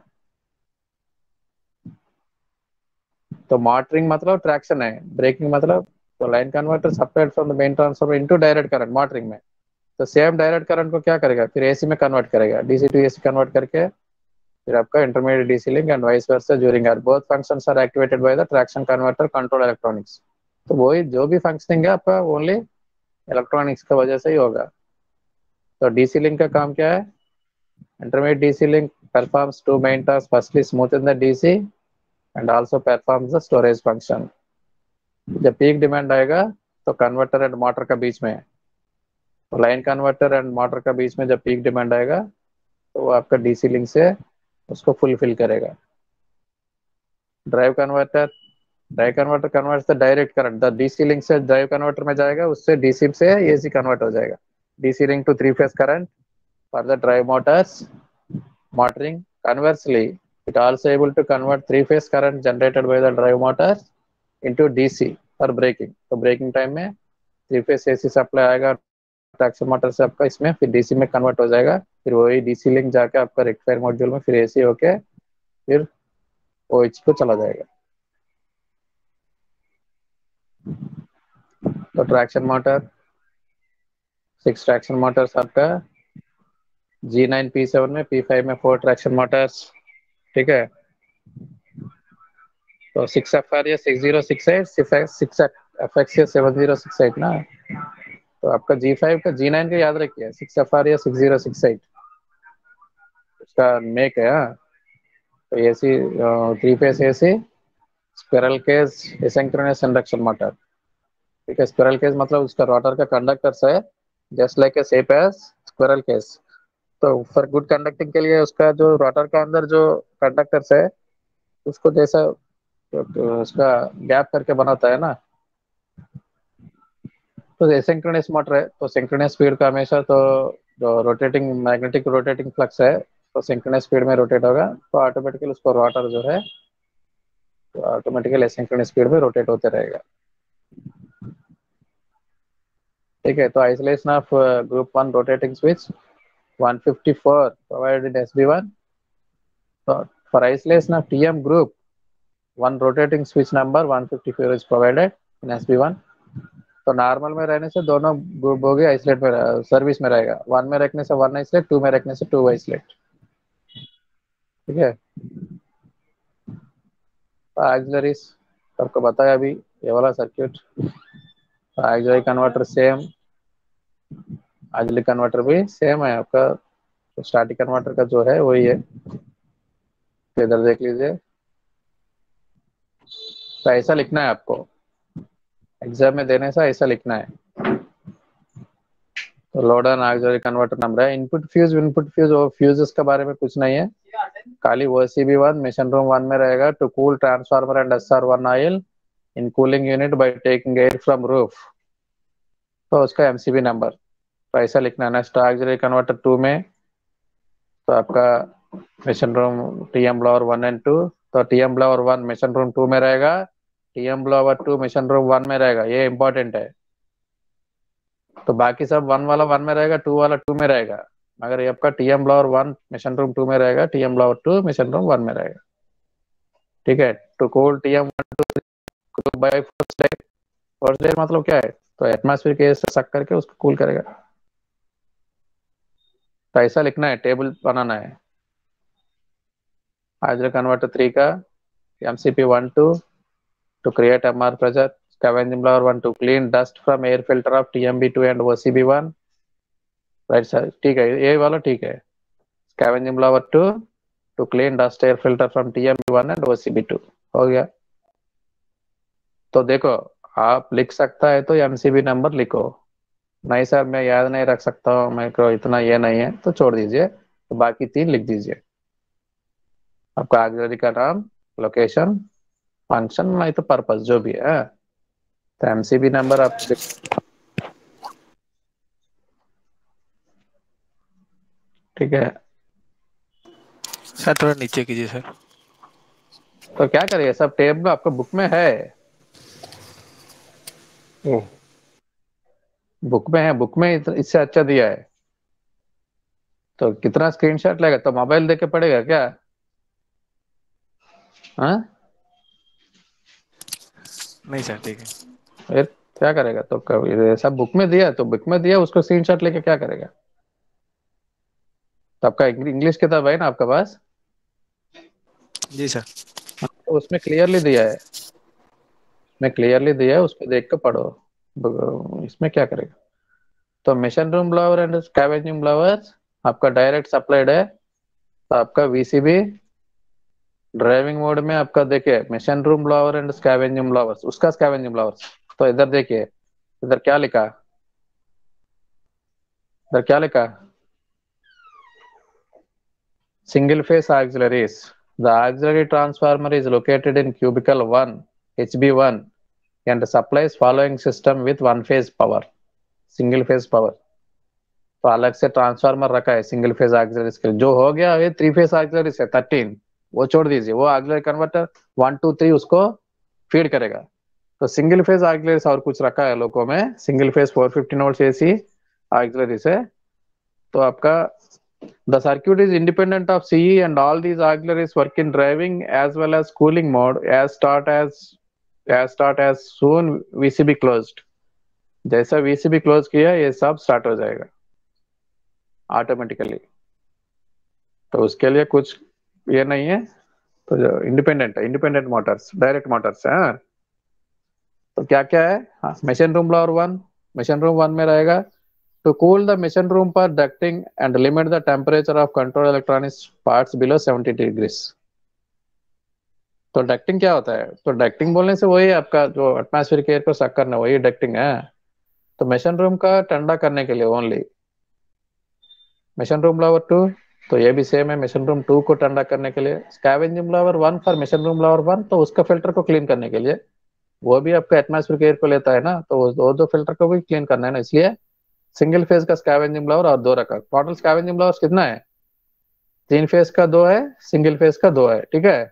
तो मोटरिंग मतलब ट्रैक्शन है, ब्रेकिंग मतलब तो line converter separate from the main transformer into direct current motoring में। तो सेम डायरेक्ट करंट को क्या करेगा, फिर एसी में कन्वर्ट करेगा, डीसी टू एसी कन्वर्ट करके फिर आपका intermediate DC link and vice versa during are both functions are activated by the traction converter control electronics. तो वही जो भी फंक्शनिंग है आपका ओनली इलेक्ट्रॉनिक्स की वजह से ही होगा। तो डीसी लिंक का काम क्या है? Intermediate DC link performs two main task, firstly smoothen the DC and also performs the storage function. जब पीक डिमांड आएगा तो कन्वर्टर एंड मोटर का बीच में, तो लाइन कन्वर्टर एंड मोटर का बीच में जब पीक डिमांड आएगा तो वो आपका डीसी लिंक से उसको फुलफिल करेगा। Drive converter converts the direct current, the DC link से ड्राइव कन्वर्टर में जाएगा, उससे डीसी से एसी कन्वर्ट हो जाएगा। DC link to three phase current for the drive motors motoring. Conversely it also able to convert three phase current generated by the drive motors into DC for braking। तो braking time में three phase AC supply आएगा traction motor से आपका, इसमें फिर DC में convert हो जाएगा, फिर वही डीसी लिंक जाके आपका रेक्टिफायर मॉड्यूल में फिर एसी होके फिर ओएच को चला जाएगा। तो ट्रैक्शन मोटर 6 ट्रैक्शन मोटर्स आपका G9 P7 में, P5 में 4 ट्रैक्शन मोटर्स, ठीक है। तो 6FR या 6068, 6FX या 7068 ना। तो आपका G5 का G9 का याद रखिए, 6FR या 6068 उसका मेक है। तो AC three phase AC squirrel cage asynchronous induction motor, ठीक है। स्क्विरल केज मतलब उसका रोटर का कंडक्टर्स है just like a shape as squirrel cage. तो फॉर गुड कंडक्टिंग के लिए उसका जो रोटर का अंदर जो कंडक्टर्स है उसको जैसा तो उसका गैप करके बनाता है ना। तो एसिंक्रोनस मोटर है तो सिंक्रोनस स्पीड का हमेशा तो जो रोटेटिंग मैग्नेटिक रोटेटिंग फ्लक्स है तो सिंक्रोनस स्पीड में रोटेट होगा, तो ऑटोमेटिकली उसको रोटर जो है तो ऑटोमेटिकली एसिंक्रोनस स्पीड में रोटेट होते रहेगा, ठीक है। तो isolation of group 1 rotating switch 154 provided in SB1। So for isolation of TM group, one rotating switch number 154 is provided in SB1। तो नॉर्मल में रहने से दोनों ग्रुप हो गए आइसोलेट में, सर्विस में रहेगा। 1 में रखने से 1 आइसोलेट, 2 में रखने से 2 आइसोलेट, ठीक है। ऑक्सिलरीज सबको बताया अभी, ये वाला circuit. Auxiliary converter same, auxiliary converter भी सेम है आपका। तो स्टैटिक कन्वर्टर का जो है वही है, तो इधर देख लीजिए। तो ऐसा लिखना है आपको, एग्जाम में देने से ऐसा लिखना है। तो load and auxiliary converter number है। इनपुट फ्यूज और फ्यूजेस के बारे में कुछ नहीं है, खाली OCB1 मिशन रूम 1 में रहेगा to cool transformer and SR1 oil in cooling unit by taking air from roof. तो उसका MCB नंबर तो ऐसा लिखना है। नेक्स्ट ऑक्सिलरी कन्वर्टर 2 में तो आपका machine room TM blower 1 and 2। तो TM ब्लोअर 1 मिशन रूम 2 में रहेगा, TM ब्लोअर 2 मिशन रूम 1 में रहेगा, ये इंपॉर्टेंट है। तो बाकी सब 1 वाला 1 में रहेगा, 2 वाला 2 में रहेगा, मगर ये आपका TM ब्लोअर 1 मिशन रूम 2 में रहेगा, TM ब्लोअर 2 मिशन रूम 1 में रहेगा, ठीक है। To cool TM1 2 by first layer मतलब क्या है, तो एटमॉस्फेयर के से सक करके उसको कूल करेगा। तो ऐसा लिखना है, टेबल बनाना है। ऑक्सिलरी कन्वर्टर 3 का MCP12 to create MR pressure, scavenging blower 1 to clean dust from air filter of TMB2 and OCB1, right sir, ठीक है, ये वाला ठीक है। scavenging blower 2 to clean dust air filter from TMB1 and OCB2 हो गया। तो देखो आप लिख सकता है तो MCB नंबर लिखो, नहीं सर मैं याद नहीं रख सकता हूँ, मेरे को इतना ये नहीं है, तो छोड़ दीजिए, तो बाकी 3 लिख दीजिए। आपका ऑक्सिलरी का नाम, लोकेशन, फंक्शन नहीं तो पर्पस जो भी है। तो MCB नंबर आप ठीक है। सर थोड़ा नीचे कीजिए सर। तो क्या करिए, सब टेबल आपको बुक में है। बुक में है, बुक में इससे अच्छा दिया है। तो कितना स्क्रीनशॉट लेगा? तो मोबाइल देके पड़ेगा क्या? हाँ नहीं सर ठीक है। फिर क्या करेगा? तो ये सब बुक में दिया, तो बुक में दिया, उसको स्क्रीनशॉट लेके क्या करेगा? तो आपका इंग्लिश किताब है ना आपका पास? जी सर। तो उसमें क्लियरली दिया है, मैं क्लियरली दिया है, उसको देख कर पढ़ो। इसमें क्या करेगा? तो machine room blower and scavenging blowers आपका डायरेक्ट सप्लाइड है। तो आपका वीसीबी ड्राइविंग मोड में आपका देखिए machine room blower and scavenging blowers, उसका स्कैवेंजिंग ब्लावर्स। तो इधर देखिए, इधर क्या लिखा, इधर क्या लिखा? Single phase auxiliaries. The auxiliary transformer is located in cubicle 1, HB1, and supplies following system with one phase power. Single phase power. तो अलग से ट्रांसफार्मर रखा है सिंगल फेज ऑक्सिलरीज के लिए। जो हो गया ये 3 फेज ऑक्सिलरीज है 13, वो छोड़ दीजिए, वो ऑक्सिलरी कन्वर्टर 1 2 3 उसको फीड करेगा। तो सिंगल फेज ऑक्सिलरीज और कुछ रखा है लोगों में, single phase 450 volt AC auxiliaries है। तो आपका the circuit is independent of CE and all these auxiliaries work in driving as well as cooling mode as soon VCB closed। जैसा VCB क्लोज किया ये सब स्टार्ट हो जाएगा ऑटोमेटिकली। तो उसके लिए कुछ ये नहीं है, तो जो इंडिपेंडेंट है, इंडिपेंडेंट मोटर्स, डायरेक्ट मोटर्स है। तो क्या क्या है? Machine room blower 1, machine room 1 में रहेगा to cool the machine room per ducting and limit the temperature of control electronics parts below 70 degrees। तो डक्टिंग क्या होता है? तो डक्टिंग बोलने से वही आपका जो एटमॉस्फेरिक एयर को सक करना, वही डक्टिंग है। तो मशीन रूम का ठंडा करने के लिए ओनली। मशीन रूम ब्लावर 2, तो ये भी सेम है, मशीन रूम 2 को ठंडा करने के लिए। Scavenging blower 1 for machine room blower 1, तो उसका फिल्टर को क्लीन करने के लिए, वो भी आपका एटमॉस्फेरिक एयर को लेता है ना, तो वो दो फिल्टर को भी क्लीन करना है ना, इसलिए सिंगल फेज का स्कैवेंजिंग ब्लावर और 2 रखा। टोटल स्कैवेंजिंग ब्लावर कितना है? 3 फेज का 2 है, सिंगल फेज का 2 है, ठीक है।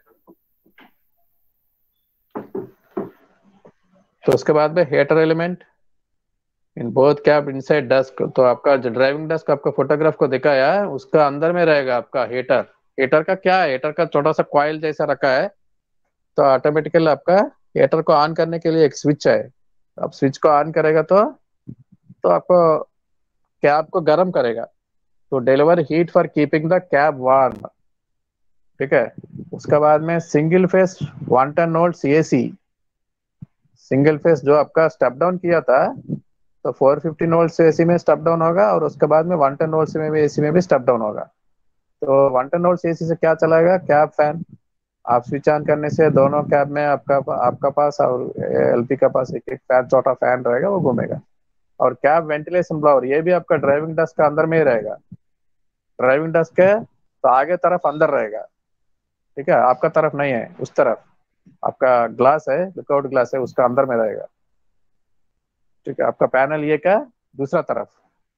तो उसके बाद में heater element in both cab inside desk. तो आपका जो ड्राइविंग डस्क आपका फोटोग्राफ को दिखाया है, उसका अंदर में रहेगा आपका हीटर। हीटर का क्या है? हीटर का छोटा सा कॉइल जैसा रखा है। तो ऑटोमेटिकली आपका हीटर को ऑन करने के लिए एक स्विच है। आप स्विच को ऑन करेगा तो आपको कैब को गर्म करेगा, तो deliver heat for keeping the cab warm, ठीक है। उसके बाद में single phase 110 volt AC, single phase जो आपका स्टेप डाउन किया था, तो 415 वोल्ट से एसी में स्टेप डाउन होगा, और उसके बाद में 110 वोल्ट में भी एसी में भी स्टेप डाउन होगा। तो 110 वोल्ट एसी से क्या चलाएगा? Cab fan. आप स्विच ऑन करने से दोनों कैब में आपका पास और एलपी का पास एक एक फैन, छोटा फैन रहेगा, वो घूमेगा। और कैब वेंटिलेशन ब्लावर, ये भी आपका ड्राइविंग डस्क का अंदर में ही रहेगा। ड्राइविंग डस्क है तो आगे तरफ अंदर रहेगा, ठीक है, आपका तरफ नहीं है, उस तरफ आपका ग्लास है, लुकआउट ग्लास है, उसका अंदर में रहेगा, ठीक है। आपका पैनल ये का दूसरा तरफ,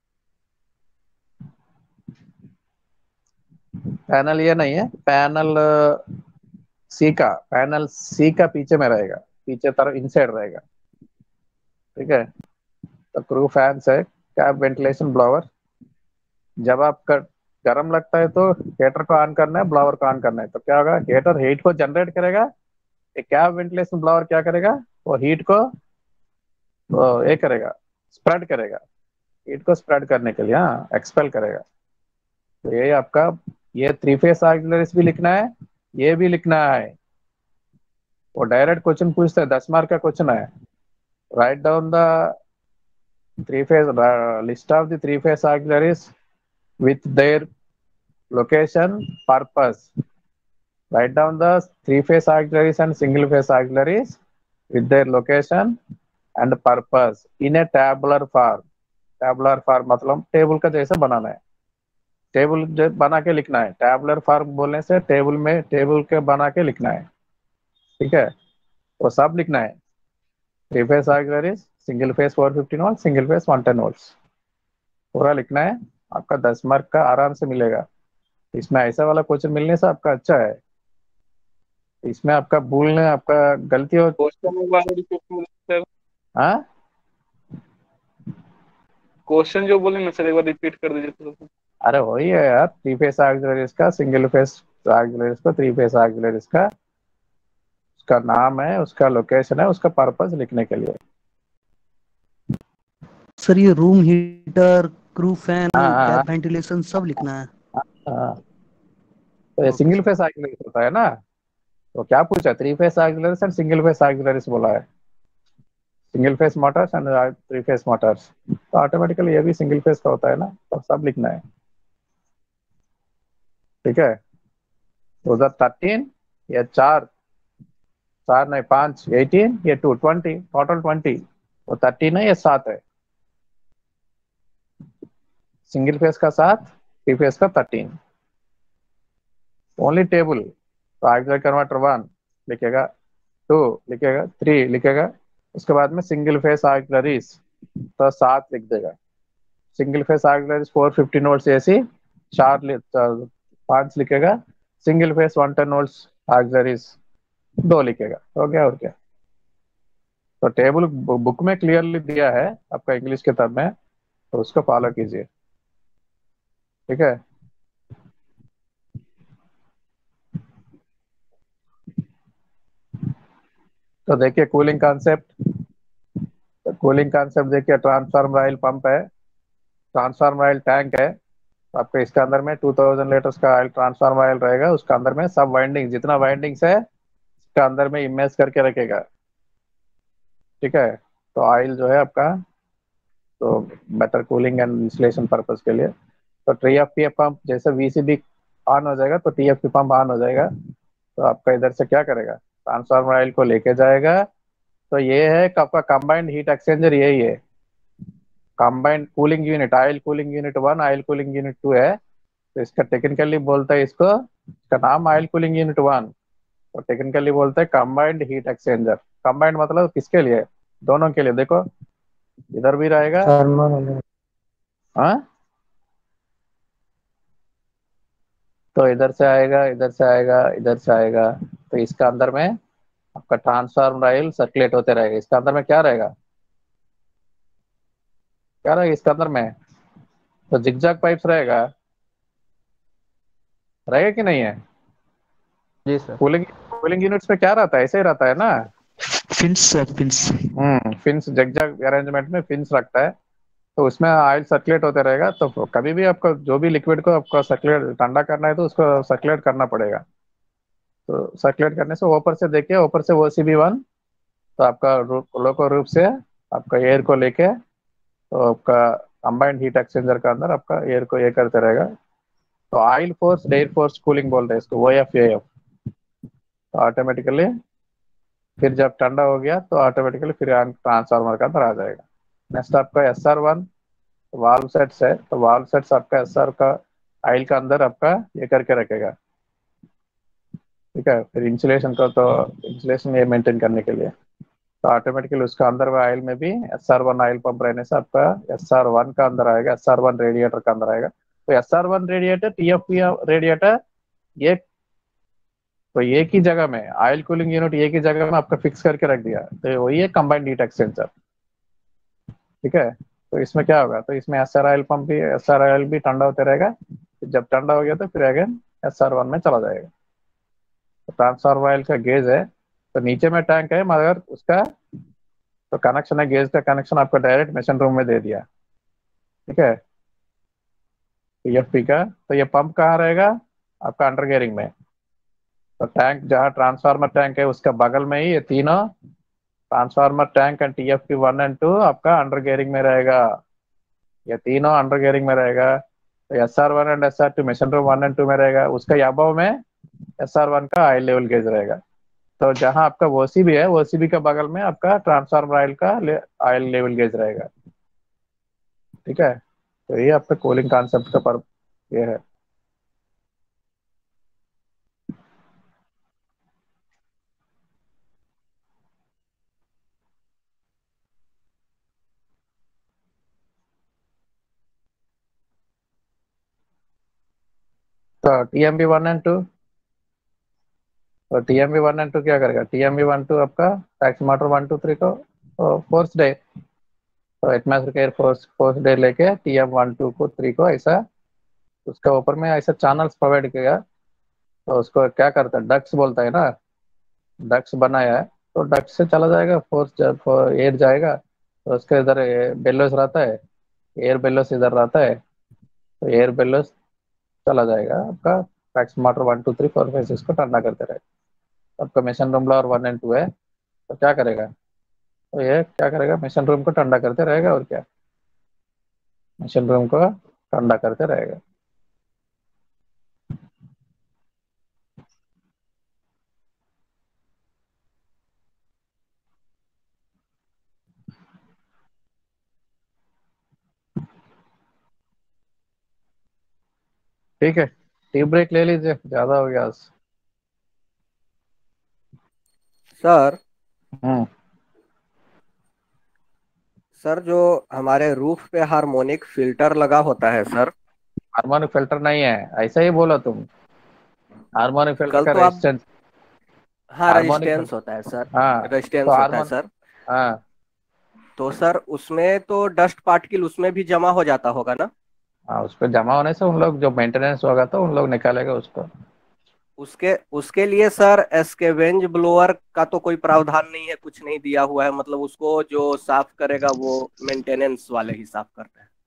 पैनल ये नहीं है, पैनल सी का पीछे में रहेगा, पीछे तरफ इनसाइड रहेगा, ठीक है। तो क्रू फैंस है, कैब वेंटिलेशन ब्लावर। जब आपका गर्म लगता है तो हीटर को ऑन करना है, ब्लावर को ऑन करना है, तो क्या होगा? हीटर हीट को जनरेट करेगा, एक कैब वेंटिलेशन ब्लावर क्या करेगा? वो हीट को ये करेगा, स्प्रेड करेगा, हीट को स्प्रेड करने के लिए, हाँ, एक्सपेल करेगा। तो ये आपका ये 3 फेस ऑक्सिलरीज भी लिखना है, ये भी लिखना है। वो डायरेक्ट क्वेश्चन पूछता है, 10 मार्क का क्वेश्चन है। Write down the 3 phase list of the 3 phase auxiliaries with their location purpose। Write down the 3 phase auxiliaries and single phase auxiliaries with their location and purpose in a tabular form। tabular form मतलब table का जैसा बनाना है, table बना के लिखना है। tabular form बोलने से टेबल के बना के लिखना है, ठीक है। वो सब लिखना है, 3 phase auxiliaries, single phase 415 volt, single phase 110 volt, पूरा लिखना है। आपका 10 मार्क का आराम से मिलेगा। इसमें ऐसा वाला क्वेश्चन मिलने से आपका अच्छा है। इसमें आपका भूलने, आपका गलती हो। हाँ क्वेश्चन जो बोले ना सर एक बार रिपीट कर दीजिए तो। अरे वही है यार, थ्री फेस ऑक्सिलरीज का, सिंगल फेस ऑक्सिलरीज का, थ्री फेस ऑक्सिलरीज का, उसका नाम है, उसका लोकेशन है, उसका पर्पस लिखने के लिए। सर ये रूम हीटर, क्रू फैन, हाँ हाँ कैब वेंटिलेशन सब लिखना है। हाँ। तो ये okay single sir. Phase auxiliaries होता है ना, तो क्या पूछा, थ्री फेस ऑक्सिलरीज और सिंगल फेस ऑक्सिलरीज बोला है। Single phase motors and three phase motors, तो ऑटोमेटिकली ये भी सिंगल फेस का होता है ना, तो सब लिखना है। ठीक है, तो उधर 13, ये चार, चार नहीं 5, 18, ये 2, 20, टोटल 20, तो 13 है, ये 7 है। सिंगल फेस का 7, थ्री फेस का 13। ओनली टेबल, तो ऑक्सिलरी कन्वर्टर 1 लिखेगा, 2 लिखेगा, 3 लिखेगा, उसके बाद में सिंगल फेस ऑक्सिलरीज तो 7 लिख देगा। Single phase auxiliaries 450 volts AC 5 लिखेगा, सिंगल फेस 110 वोल्ट्स ऑक्सिलरीज 2 लिखेगा, हो गया और क्या। तो टेबल बुक में क्लियरली दिया है आपका इंग्लिश किताब में, तो उसको फॉलो कीजिए। ठीक है, तो देखिए कूलिंग कॉन्सेप्ट, तो कूलिंग कॉन्सेप्ट देखिए, ट्रांसफार्मर ऑयल पंप है, ट्रांसफार्मर ऑयल टैंक है, आपके इसके अंदर में 2000 लीटर्स का ऑयल ट्रांसफार्मर ऑयल रहेगा, उसके अंदर में सब वाइंडिंग, जितना वाइंडिंग्स है उसके अंदर में इमेज करके रखेगा। ठीक है, तो ऑयल जो है आपका, तो better cooling and insulation purpose के लिए, तो टीएफपी पंप जैसे वीसीबी ऑन हो जाएगा तो टीएफपी पंप ऑन हो जाएगा, तो आपका इधर से क्या करेगा, ट्रांसफार्मर ऑयल को लेके जाएगा। तो ये है आपका कंबाइंड हीट एक्सचेंजर, यही है combined cooling unit, oil cooling unit 1, oil cooling unit 2 है, तो इसका टेक्निकली बोलता है इसको, इसका नाम ऑयल कूलिंग यूनिट 1, तो टेक्निकली बोलते हैं कंबाइंड हीट एक्सचेंजर। कंबाइंड मतलब किसके लिए, दोनों के लिए, देखो इधर भी रहेगा, हाँ तो इधर से आएगा, इधर से आएगा, इधर से आएगा, तो इसका अंदर में आपका ट्रांसफार्मर ऑयल सर्कुलेट होते रहेगा। इसका अंदर में क्या रहेगा, क्या रहेगा इसका अंदर में, तो जिगजैग पाइप्स रहेगा, रहेगा कि नहीं है। जी सर। कूलिंग कूलिंग यूनिट्स में क्या रहता है, ऐसे ही रहता है ना, fins sir, fins. Fins, zigzag arrangement में फिन्स रखता है, तो उसमें ऑयल सर्कुलेट होते रहेगा। तो कभी भी आपको जो भी लिक्विड को आपको सर्कुलेट ठंडा करना है तो उसको सर्कुलेट करना पड़ेगा। तो सर्कुलेट करने से ऊपर से देखिए, ऊपर से OCB1, तो आपका लोको रूप से आपका एयर को लेके, तो आपका कंबाइंड हीट एक्सचेंजर का अंदर आपका एयर को ये करते रहेगा। तो oil force air force cooling बोलते हैं इसको, OFAF। तो ऑटोमेटिकली फिर जब ठंडा हो गया तो ऑटोमेटिकली फिर ट्रांसफार्मर का अंदर आ जाएगा। नेक्स्ट आपका SR1 वाल्व सेट्स है, तो वाल्व सेट्स आपका SR का ऑयल का अंदर आपका ये करके रखेगा। ठीक है, फिर इंसुलेशन को, तो इंसुलेशन ये मेंटेन करने के लिए, तो ऑटोमेटिकली उसका अंदर में ऑयल में भी SR1 ऑयल पंप रहने से आपका SR1 का अंदर आएगा, SR1 रेडिएटर का अंदर आएगा। तो SR1 रेडिएटर, TFP रेडिएटर, ये तो एक ही जगह में ऑयल कूलिंग यूनिट एक ही जगह में आपका फिक्स करके रख दिया, तो वही है कंबाइंड हीट एक्सचेंजर। ठीक है, तो इसमें क्या होगा, तो इसमें SR ऑयल पंप भी, SR ऑयल भी ठंडा होते रहेगा, फिर जब ठंडा हो गया तो फिर अगेन SR1 में चला जाएगा। तो ट्रांसफार्मर ऑयल का गेज है, तो नीचे में टैंक है, मगर उसका तो कनेक्शन है, गेज का कनेक्शन आपको डायरेक्ट मशीन रूम में दे दिया। ठीक है, TFP का, तो ये पंप कहाँ रहेगा, आपका अंडर गेयरिंग में। तो टैंक जहाँ ट्रांसफार्मर टैंक है उसका बगल में ही ये तीनों, ट्रांसफार्मर टैंक एंड TFP 1 और 2 आपका अंडर गेयरिंग में रहेगा, ये तीनों अंडर गेयरिंग में रहेगा। तो SR1 and SR2 machine room 1 और 2 में रहेगा, उसका अबव में SR1 का ऑयल लेवल गेज रहेगा। तो जहां आपका OCB है, OCB के बगल में आपका ट्रांसफार्मर ऑयल का ऑयल लेवल गेज रहेगा। ठीक है, तो ये आपका कूलिंग कॉन्सेप्ट का पर ये है। तो TMB 1 और 2, तो TMB 1 और 2 क्या करेगा, TMB 1 2 आपका टैक्स मोटर 1 2 3 को फोर्स डे, तो atmospheric air force force day लेके TM1 2 को 3 को ऐसा उसके ऊपर में ऐसा चैनल्स प्रोवाइड किया। तो उसको क्या करता है, डक्स बोलता है ना, डक्स बनाया है। तो डक्स से चला जाएगा फोर्स, जब एयर जाएगा तो उसके इधर बेलोस रहता है, एयर बेलोस इधर रहता है। तो एयर बेलोस चला जाएगा आपका फैक्स मोटर 1 2 3 4 5 को ठंडा करते रहेगा। आपका मिशन रूम और 1 और 2 है। तो क्या करेगा, तो ये क्या करेगा, मिशन रूम को ठंडा करते रहेगा। और क्या, मिशन रूम को ठंडा करते रहेगा। ठीक है, टी ब्रेक ले लीजिए, ज्यादा हो गया आज। सर हम्म। सर जो हमारे रूफ पे हार्मोनिक फिल्टर लगा होता है सर, हार्मोनिक फिल्टर नहीं है, ऐसा ही बोला तुम। हार्मोनिक फिल्टर कल का तो आप रेजिस्टेंस, हाँ हार्मोनिक, रेजिस्टेंस होता है सर, हाँ तो रेजिस्टेंस होता है हार्मोन, सर। हाँ तो सर उसमें तो डस्ट पार्टिकल उसमें भी जमा हो जाता होगा ना? हाँ, उस पर जमा होने से उन लोग जो मेंटेनेंस होगा तो उन लोग निकालेगा उसको। उसके उसके लिए सर एस्केवेंज ब्लोअर का तो कोई प्रावधान नहीं है, कुछ नहीं दिया हुआ है, मतलब उसको जो साफ करेगा वो मेंटेनेंस वाले ही साफ करते हैं।